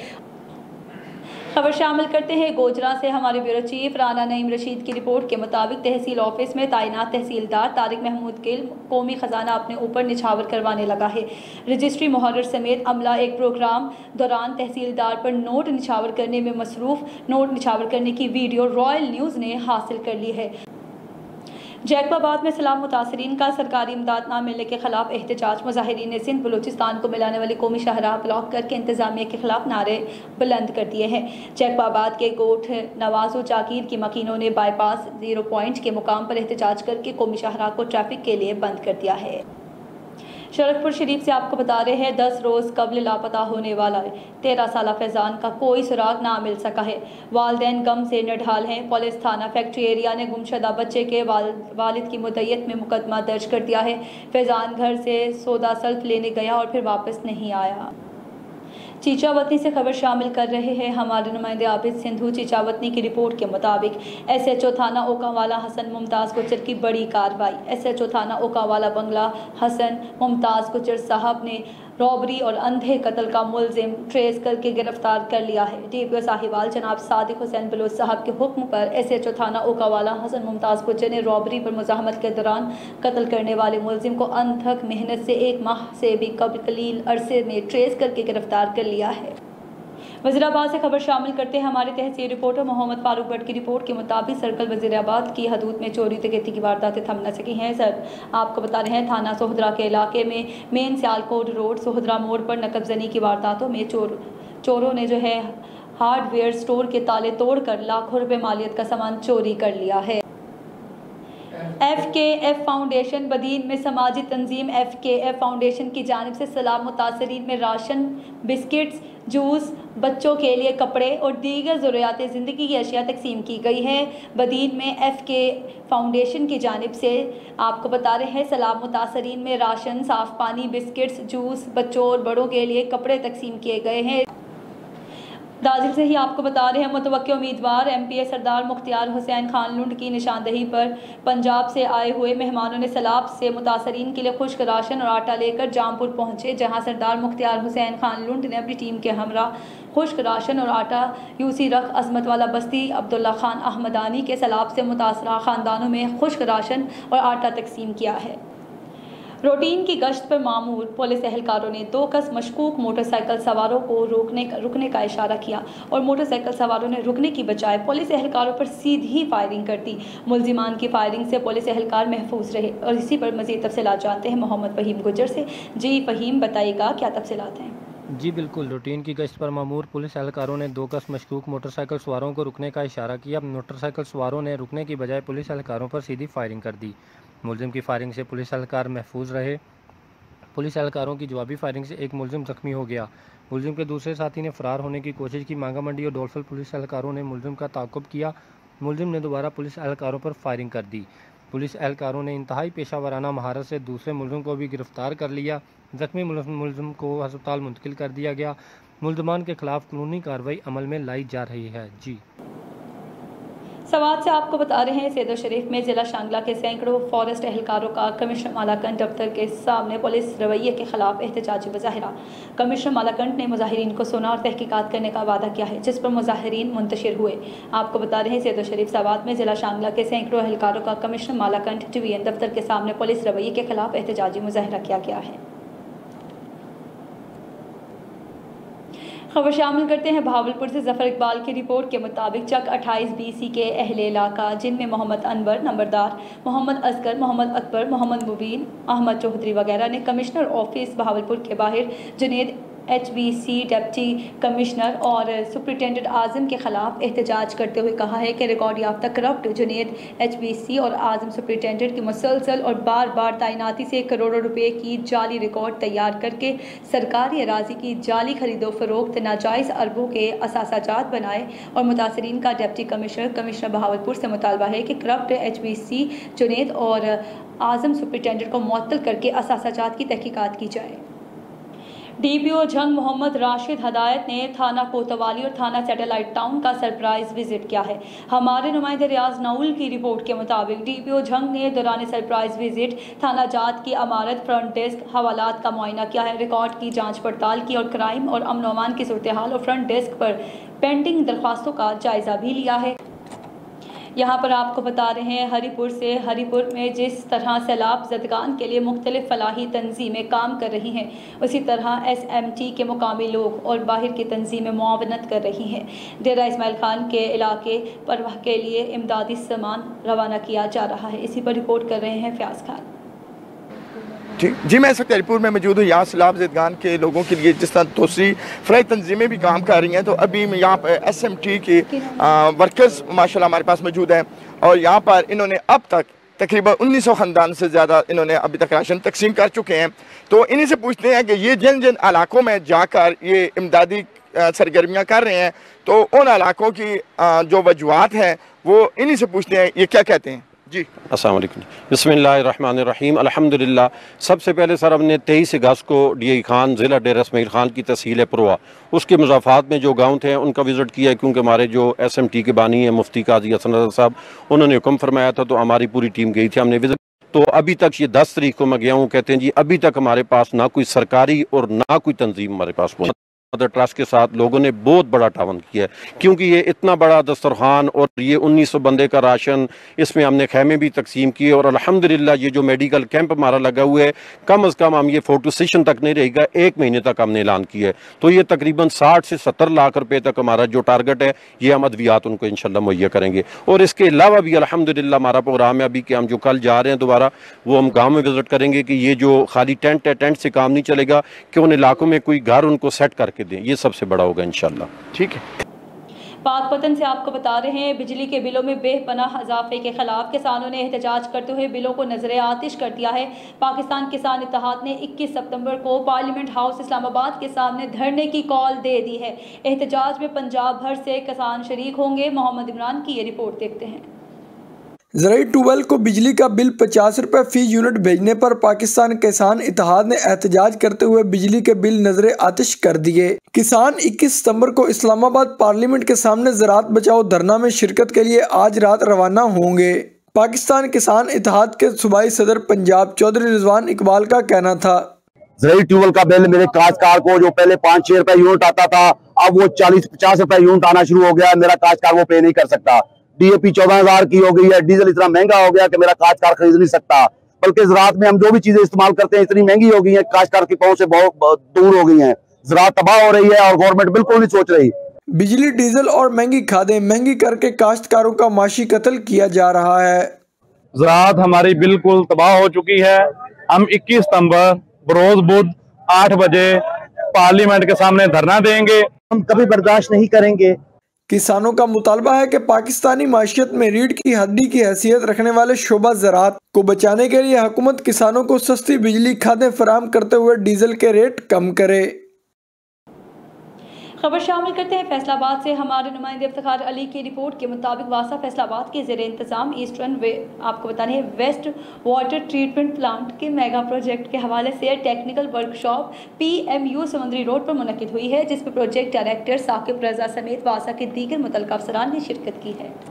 खबर शामिल करते हैं गोजरा से। हमारे ब्यूरो चीफ राना नईम रशीद की रिपोर्ट के मुताबिक तहसील ऑफिस में तैनात तहसीलदार तारिक महमूद गिल कौमी खजाना अपने ऊपर निछावर करवाने लगा है। रजिस्ट्री मुहर्रर समेत अमला एक प्रोग्राम दौरान तहसीलदार पर नोट निछावर करने में मसरूफ। नोट निछावर करने की वीडियो रॉयल न्यूज़ ने हासिल कर ली है। जैकबाबाद में सैलाब मुतासरीन का सरकारी इमदाद न मिलने के खिलाफ एहतजाज। मुजाहिरीन ने सिंध बलूचिस्तान को मिलाने वाली कौमी शाहराह ब्लॉक करके इंतजामिया के खिलाफ नारे बुलंद कर दिए हैं। जैकबाबाद के गोठ नवाजो जाकिर की मकीनों ने बाईपास 0 पॉइंट के मुकाम पर एहतजाज करके कौमी शाहराह को ट्रैफिक के लिए बंद कर दिया है। शरकपुर शरीफ से आपको बता रहे हैं, 10 रोज़ कबल लापता होने वाला 13 साला फैज़ान का कोई सुराग ना मिल सका है। वालिदैन गम से निढाल हैं। पुलिस थाना फैक्ट्री एरिया ने गुमशुदा बच्चे के वालिद की मुद्दत में मुकदमा दर्ज कर दिया है। फैज़ान घर से सौदा सल्फ लेने गया और फिर वापस नहीं आया। चीचावतनी से खबर शामिल कर रहे हैं हमारे नुमाइंदे आबिद सिंधु। चीचावतनी की रिपोर्ट के मुताबिक SHO थाना ओकावाला हसन मुमताज़ गुजर की बड़ी कार्रवाई। SHO थाना ओकावाला बंगला हसन मुमताज़ गुजर साहब ने रॉबरी और अंधे कत्ल का मुलजिम ट्रेस करके गिरफ्तार कर लिया है। DPO साहिवाल जनाब सादिक हुसैन बलोच साहब के हुक्म पर SHO थाना ओकावाला हसन मुमताज़ गुजर ने रॉबरी पर मुज़ाहमत के दौरान कत्ल करने वाले मुलजिम को अनथक मेहनत से 1 माह से भी कलील अरसे में ट्रेस करके गिरफ्तार कर लिया है। वज़ीराबाद से खबर शामिल करते हैं हमारे तहसील रिपोर्टर मोहम्मद फारूक भट्ट की रिपोर्ट के मुताबिक सर्कल वज़ीराबाद की हदूद में चोरी डकैती की वारदातें थम न सकी हैं। सर आपको बता रहे हैं, थाना सोहदरा के इलाके में मेन सियालकोट रोड सोहदरा मोड़ पर नकबजनी की वारदातों में चोरों ने जो है हार्डवेयर स्टोर के ताले तोड़कर लाखों रुपए मालियत का सामान चोरी कर लिया है। FKF फाउंडेशन बदीन में समाजी तंजीम FKF फाउंडेशन की जानिब से सैलाब मुतासरीन में राशन, बिस्किट्स, जूस, बच्चों के लिए कपड़े और दीगर ज़रूरियात ज़िंदगी की अशिया तकसीम की गई है। बदीन में FK फाउंडेशन की जानिब से आपको बता रहे हैं, सैलाब मुतासरीन में राशन, साफ़ पानी, बिस्किट्स, जूस, बच्चों और बड़ों के लिए कपड़े तकसीम किए गए हैं। दाजिल से ही आपको बता रहे हैं, मुतवक्किल उम्मीदवार MPA सरदार मुख्तियार हुसैन खान लुंड की निशानदही पर पंजाब से आए हुए मेहमानों ने सैलाब से मुतासरीन के लिए खुश्क राशन और आटा लेकर जामपुर पहुंचे, जहां सरदार मुख्तियार हुसैन खान लुंड ने अपनी टीम के हमरा खुश्क राशन और आटा UC रख अजमत वाला बस्ती अब्दुल्ला खान अहमदानी के सैलाब से मुतासरा ख़ानदानों में खुश्क राशन और आटा तकसीम किया है। रूटीन की गश्त पर मामूर पुलिस एहलकारों ने 2 कस मशकूक मोटरसाइकिल सवारों को रुकने का इशारा किया और मोटरसाइकिल सवारों ने रुकने की बजाय पुलिस एहलकारों पर सीधी फायरिंग कर दी। मुलजिमान की फायरिंग से पुलिस एहलकार महफूज रहे। और इसी पर मज़ीद तफसीलात जानते हैं मोहम्मद फ़हीम गुजर से। जी फ़हीम, बताइएगा क्या तफसीलात हैं? जी बिल्कुल, रूटीन की गश्त पर मामूर पुलिस एहलकारों ने 2 कस मशकूक मोटरसाइकिल सवारों को रुकने का इशारा किया। मोटरसाइकिल सवारों ने रुकने की बजाय पुलिस एहलकारों पर सीधी फायरिंग कर दी। मुलजिम की फायरिंग से पुलिस एहलकार महफूज रहे। पुलिस एहलकारों की जवाबी फायरिंग से एक मुलजिम जख्मी हो गया। मुलजिम के दूसरे साथी ने फरार होने की कोशिश की। मांगा मंडी और डोलफल पुलिस एहलकारों ने मुलजिम का ताक़ुब किया। मुलजिम ने दोबारा पुलिस एहलकारों पर फायरिंग कर दी। पुलिस एहलकारों ने इंतहाई पेशावराना महारत से दूसरे मुलजिम को भी गिरफ्तार कर लिया। जख्मी मुलजिम को अस्पताल मुंतकिल कर दिया गया। मुलजमान के खिलाफ कानूनी कार्रवाई अमल में लाई जा रही है। जी सवात से आपको बता रहे हैं, सैदो शरीफ में ज़िला शांगला के सैकड़ों फॉरेस्ट एहलकारों का कमिश्नर मालाकंड दफ्तर के सामने पुलिस रवैये के खिलाफ एहतजाजी मुजाहरा। कमिश्नर मालाकंड ने मुजाहिरीन को सुना और तहकीकात करने का वादा किया है, जिस पर मुजाहिरीन मुंतशिर हुए। आपको बता रहे हैं, सैदो शरीफ सवात में ज़िला शांगला के सैकड़ों एहलकारों का कमिश्नर मालाकंड डिवीजन दफ्तर के सामने पुलिस रवैये के खिलाफ एहतजाजी मुजाहरा किया गया है। खबर शामिल करते हैं भावलपुर से। जफ़र इकबाल की रिपोर्ट के मुताबिक चक 28 BC के अहले इलाका, जिनमें मोहम्मद अनवर नंबरदार, मोहम्मद असगर, मोहम्मद अकबर, मोहम्मद मुबीन, अहमद चौधरी वगैरह ने कमिश्नर ऑफिस भावलपुर के बाहर जुनेद HBC डिप्टी कमिश्नर और सुप्रिटेंडेंट आज़म के खिलाफ एहतजाज करते हुए कहा है कि रिकॉर्ड याफ्ता करप्ट जुनेद HBC और आज़म सुप्रिटेंडेंट की मुसलसल और बार बार तैनाती से करोड़ों रुपए की जाली रिकॉर्ड तैयार करके सरकारी अराजी की जाली खरीदो फरोख्त नाजायज़ अरबों के असासाजात बनाए और मुतासरीन का डिप्टी कमिश्नर बहावलपुर से मुतालबा है कि करप्ट HBC जुनेद और आज़म सुप्रिटेंडेंट को मुअत्तल करके असासाजात की तहकीकात की जाए। DPO झंग मोहम्मद राशिद हदायत ने थाना कोतवाली और थाना सैटेलाइट टाउन का सरप्राइज विजिट किया है। हमारे नुमाइंदे रियाज नाउल की रिपोर्ट के मुताबिक DPO झंग ने दौरान सरप्राइज विजिट थाना जात की अमारत, फ्रंट डेस्क, हवालात का मुआयना किया है, रिकॉर्ड की जांच पड़ताल की और क्राइम और अमन व अमान की सूरत हाल और फ्रंट डेस्क पर पेंडिंग दरख्वास्तों का जायजा भी लिया है। यहाँ पर आपको बता रहे हैं हरिपुर में जिस तरह सैलाब ज़दगान के लिए मुख्तलिफ फलाही तंजीमें काम कर रही हैं, उसी तरह SMT के मुकामी लोग और बाहर की तंजीमें मुआवनत कर रही हैं। डेरा इस्माइल खान के इलाके परवाह के लिए इमदादी सामान रवाना किया जा रहा है। इसी पर रिपोर्ट कर रहे हैं फयाज खान। जी, मैं इस वक्त हरिपुर में मौजूद हूँ। यहाँ सैलाब ज़दगान के लोगों के लिए जिस तरह दूसरी फराई तंजीमें भी काम कर रही हैं, तो अभी यहाँ पर SMT के वर्कर्स माशाल्लाह हमारे पास मौजूद हैं और यहाँ पर इन्होंने अब तक तकरीबन 1900 ख़ानदान से ज़्यादा इन्होंने अभी तक राशन तकसीम कर चुके हैं। तो इन्हीं से पूछते हैं कि ये जिन जिन इलाकों में जाकर ये इमदादी सरगर्मियाँ कर रहे हैं, तो उन इलाकों की जो वजूहात हैं वो इन्हीं से पूछते हैं, ये क्या कहते हैं। जी अस्सलाम वालेकुम, बिस्मिल्लाहिर्रहमानिर्रहीम, अल्हम्दुलिल्लाह। सबसे पहले सर हमने 23 अगस्त को DI खान ज़िला डेरा इस्माइल खान की तहसील पुरवा उसके मुज़ाफ़ात में जो गाँव थे उनका विज़िट किया, क्योंकि हमारे जो SMT के बानी हैं मुफ्ती काजी हसन रज़ा साहब, उन्होंने हुक्म फरमाया था, तो हमारी पूरी टीम गई थी, हमने विज़िट। तो अभी तक ये 10 तारीख को मैं गया हूँ, कहते हैं जी अभी तक हमारे पास ना कोई सरकारी और ना कोई तंजीम हमारे पास पहुँची। मदर ट्रस्ट के साथ लोगों ने बहुत बड़ा तावन किया है, क्योंकि ये इतना बड़ा दस्तरखान और ये 1900 बंदे का राशन, इसमें हमने खैमे भी तकसीम किए और अल्हम्दुलिल्लाह ये जो मेडिकल कैंप हमारा लगा हुआ है, कम अज़ कम हम ये फोटो सेशन तक नहीं रहेगा, 1 महीने तक हमने ऐलान किया है। तो ये तकरीबन 60 से 70 लाख रुपए तक हमारा जो टारगेट है, ये हम अद्वियात उनको इंशाल्लाह मुहैया करेंगे। और इसके अलावा भी अल्हम्दुलिल्लाह हमारा प्रोग्राम है अभी कि हम जो कल जा रहे हैं दोबारा, वो हम गाँव में विजिट करेंगे कि ये जो खाली टेंट है, टेंट से काम नहीं चलेगा, कि उन इलाकों में कोई घर उनको सेट करके दें, ये सबसे बड़ा होगा इंशाल्लाह। ठीक है। पाकपतन से आपको बता रहे हैं बिजली के बिलों में बेपनाह इजाफे के खिलाफ किसानों ने एहतजाज करते हुए बिलों को नजर आतिश कर दिया है। पाकिस्तान किसान इत्तेहाद ने 21 सितंबर को पार्लियामेंट हाउस इस्लामाबाद के सामने धरने की कॉल दे दी है। एहतजाज में पंजाब भर से किसान शरीक होंगे। मोहम्मद इमरान की ये रिपोर्ट देखते हैं। ज़राई ट्यूबवेल को बिजली का बिल 50 रुपये फी यूनिट भेजने पर पाकिस्तान किसान इत्तेहाद ने एहतजाज करते हुए बिजली के बिल नजरे आतिश कर दिए। किसान 21 सितंबर को इस्लामाबाद पार्लियामेंट के सामने ज़राअत बचाओ धरना में शिरकत के लिए आज रात रवाना होंगे। पाकिस्तान किसान इत्तेहाद के सूबाई सदर पंजाब चौधरी रिजवान इकबाल का कहना था, ज़राई ट्यूबवेल का बिल मेरे काश्तकार को जो पहले 5-6 रुपए यूनिट आता था, अब वो 40-50 रुपए यूनिट आना शुरू हो गया। मेरा काश्तकार वो पे नहीं कर सकता। DAP 14,000 की हो गई है, डीजल इतना महंगा हो गया कि मेरा काश्तकार खरीद नहीं सकता। बल्कि ज़राअत में हम जो भी चीजें इस्तेमाल करते हैं इतनी महंगी हो गई हैं, काश्तकार की पहुंच से बहुत दूर हो गई हैं। ज़राअत तबाह हो रही है और गवर्नमेंट बिल्कुल नहीं सोच रही। बिजली, डीजल और महंगी खादें महंगी करके काश्तकारों का माशी कत्ल किया जा रहा है। ज़राअत हमारी बिल्कुल तबाह हो चुकी है। हम 21 सितंबर बरोज बुध 8 बजे पार्लियामेंट के सामने धरना देंगे। हम कभी बर्दाश्त नहीं करेंगे। किसानों का मुतालबा है कि पाकिस्तानी माशियत में रीढ़ की हड्डी की हैसियत रखने वाले शोबा ज़राअत को बचाने के लिए हुकूमत किसानों को सस्ती बिजली खादें फराहम करते हुए डीजल के रेट कम करे। खबर शामिल करते हैं फैसलाबाद से। हमारे नुमाइंदे इफ्तिखार अली की रिपोर्ट के मुताबिक वासा फैसलाबाद के ज़ेरे इंतज़ाम ईस्टर्न आपको बताने हैं वेस्ट वाटर ट्रीटमेंट प्लांट के मेगा प्रोजेक्ट के हवाले से technical workshop PMU Samundri road पर मुनक्किद हुई है, जिसमें प्रोजेक्ट डायरेक्टर साकिब रजा समेत वासा के दीगर मुतल्लिक़ अफसरान ने शिरकत की है।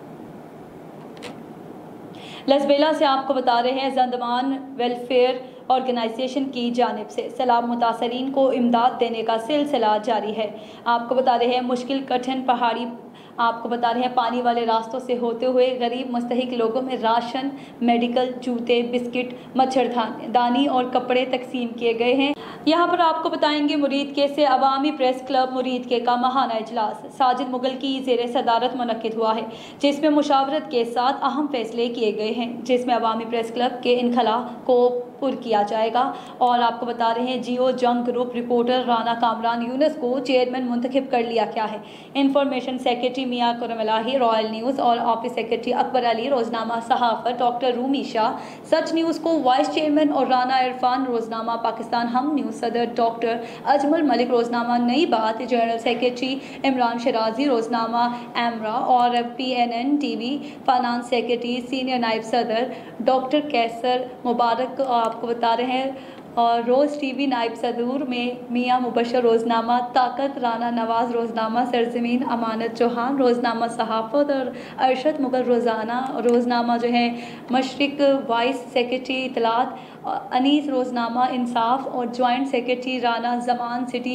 लसबेला से आपको बता रहे हैं ज़ंदमान वेलफेयर ऑर्गेनाइजेशन की जानिब से सैलाब मुतासरीन को इमदाद देने का सिलसिला जारी है। आपको बता रहे हैं मुश्किल कठिन पहाड़ी आपको बता रहे हैं पानी वाले रास्तों से होते हुए गरीब मुस्तहिक लोगों में राशन, मेडिकल, जूते, बिस्किट, मच्छरदानी और कपड़े तकसीम किए गए हैं। यहाँ पर आपको बताएंगे मुरीद के से अवामी प्रेस क्लब मुरीद के का माहाना इजलास साजिद मुगल की ज़ेर सदारत मुनक्किद हुआ है, जिसमें मुशावरत के साथ अहम फैसले किए गए हैं, जिसमें अवामी प्रेस क्लब के इनखला को पुर किया किया जाएगा। और आपको बता रहे हैं जियो जंग ग्रुप रिपोर्टर राना कामरान यूनुस को चेयरमैन मुंतखब कर लिया गया है। Information secretary Mian Khurram Elahi Royal News और ऑफिस सेक्रेटरी अकबर अली रोजनामा सहाफत, डॉक्टर रूमी शाह सच न्यूज़ को वाइस चेयरमैन और राना इरफान रोजनामा पाकिस्तान हम न्यूज़ सदर डॉक्टर अजमल मलिक रोजनामा नई बात, जनरल सेक्रेटरी इमरान शराजी रोजनामा एमरा और PNN TV finance secretary senior नायब सदर डॉक्टर कैसर मुबारक आपको बता रहे हैं। और रोज़ TV नायब सदूर में मियां मुबशर रोज़नामा ताकत, राना नवाज़ रोज़नामा सरजमीन, अमानत चौहान रोज़नामा सहाफ़त और अरशद मुगल रोज़नामा जो है मशरिक, वाइस सेक्रेटरी इतलात अनीस रोज़नामा इंसाफ और joint secretary Rana Zaman city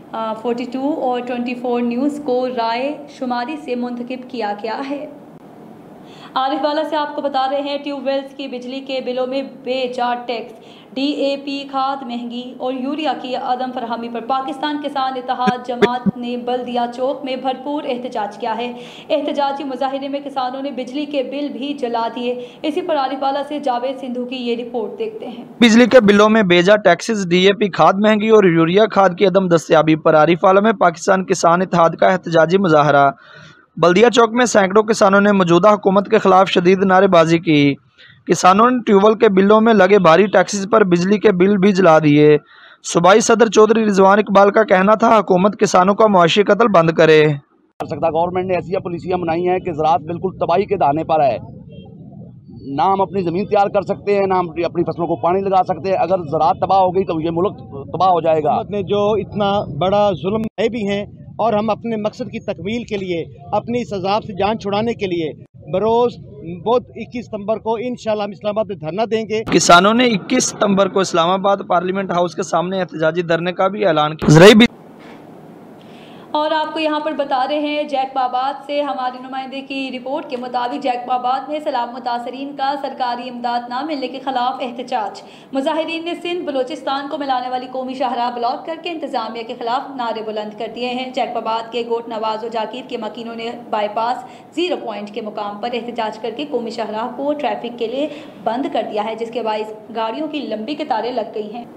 42 और 24 न्यूज़ को राय शुमारी से मुंतखब किया गया है। आरिफवाला से आपको बता रहे हैं ट्यूबवेल्स की बिजली के बिलों में बेजा टैक्स, DAP खाद महंगी और यूरिया की अदम फरहमी पर पाकिस्तान किसान इत्तेहाद जमात ने बल्दिया चौक में भरपूर एहतजाज किया है। एहतजाजी मुजाहिरे में किसानों ने बिजली के बिल भी जला दिए। इसी पर आरिफवाला से जावेद सिंधु की ये रिपोर्ट देखते हैं। बिजली के बिलों में बेजा टैक्सेस, DAP खाद महंगी और यूरिया खाद की अदम दस्तयाबी पर आरिफवाला में पाकिस्तान किसान इत्तेहाद का एहतजाजी मुजाहरा। बल्दिया चौक में सैकड़ों किसानों ने मौजूदा हुकूमत के खिलाफ शदीद नारेबाजी की। किसानों ने ट्यूबवेल के बिलों में लगे भारी टैक्सेस पर बिजली के बिल भी जला दिए। सूबाई सदर चौधरी रिजवान इकबाल का कहना था हुकूमत किसानों का मुआशी कत्ल बंद करे। गवर्नमेंट ने ऐसी पॉलिसियां बनाई हैं कि ज़राअत बिल्कुल तबाही के दाने पर है। ना हम अपनी ज़मीन तैयार कर सकते हैं, ना हम अपनी फसलों को पानी लगा सकते हैं। अगर ज़राअत तबाह हो गई तो ये मुल्क तबाह हो जाएगा। हुकूमत ने जो इतना बड़ा जुल्म भी हैं और हम अपने मकसद की तकमील के लिए, अपनी इस अज़ाब से जान छुड़ाने के लिए बरोज़ 21 सितंबर को इंशाल्लाह हम इस्लामाबाद में धरना देंगे। किसानों ने 21 सितंबर को इस्लामाबाद पार्लियामेंट हाउस के सामने एहतजाजी धरने का भी ऐलान किया। और आपको यहाँ पर बता रहे हैं जैकबाबाद से हमारे नुमाइंदे की रिपोर्ट के मुताबिक जैकबाबाद में सैलाब मुतासरीन का सरकारी इमदाद न मिलने के खिलाफ एहतजाज। मुजाहिरीन ने सिंध बलोचिस्तान को मिलाने वाली कौमी शाहराह ब्लॉक करके इंतजामिया के खिलाफ नारे बुलंद कर दिए हैं। जैकबाबाद के गोट नवाज और जाकिर के मकीनों ने बाईपास 0 पॉइंट के मुकाम पर एहतजाज करके कौमी शाहराह को ट्रैफिक के लिए बंद कर दिया है, जिसके बाइस गाड़ियों की लंबी कतारें लग गई हैं।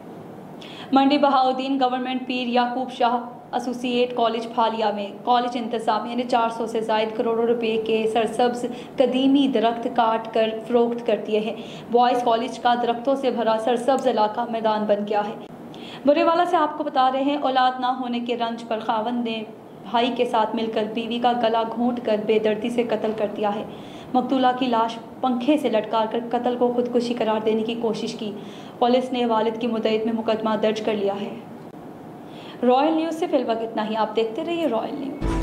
मंडी बहाउद्दीन गवर्नमेंट पीर याकूब शाह एसोसिएट कॉलेज फालिया में कॉलेज इंतजामिया ने 400 से ज़ायद करोड़ रुपए के सरसब्ज कदीमी दरख्त काट कर फरोख्त कर दिए हैं। बॉयज़ कॉलेज का दरख्तों से भरा सरसब्ज इलाका मैदान बन गया है। बुरेवाला से आपको बता रहे हैं औलाद ना होने के रंज पर खावंद ने भाई के साथ मिलकर बीवी का गला घोंट कर बेदर्दी से कत्ल कर दिया है। मकतूला की लाश पंखे से लटका कर कत्ल को खुदकुशी करार देने की कोशिश की। पुलिस ने वालिद की मुद्दत में मुकदमा दर्ज कर लिया है। रॉयल न्यूज़ से फिलहाल इतना ही। आप देखते रहिए रॉयल न्यूज़।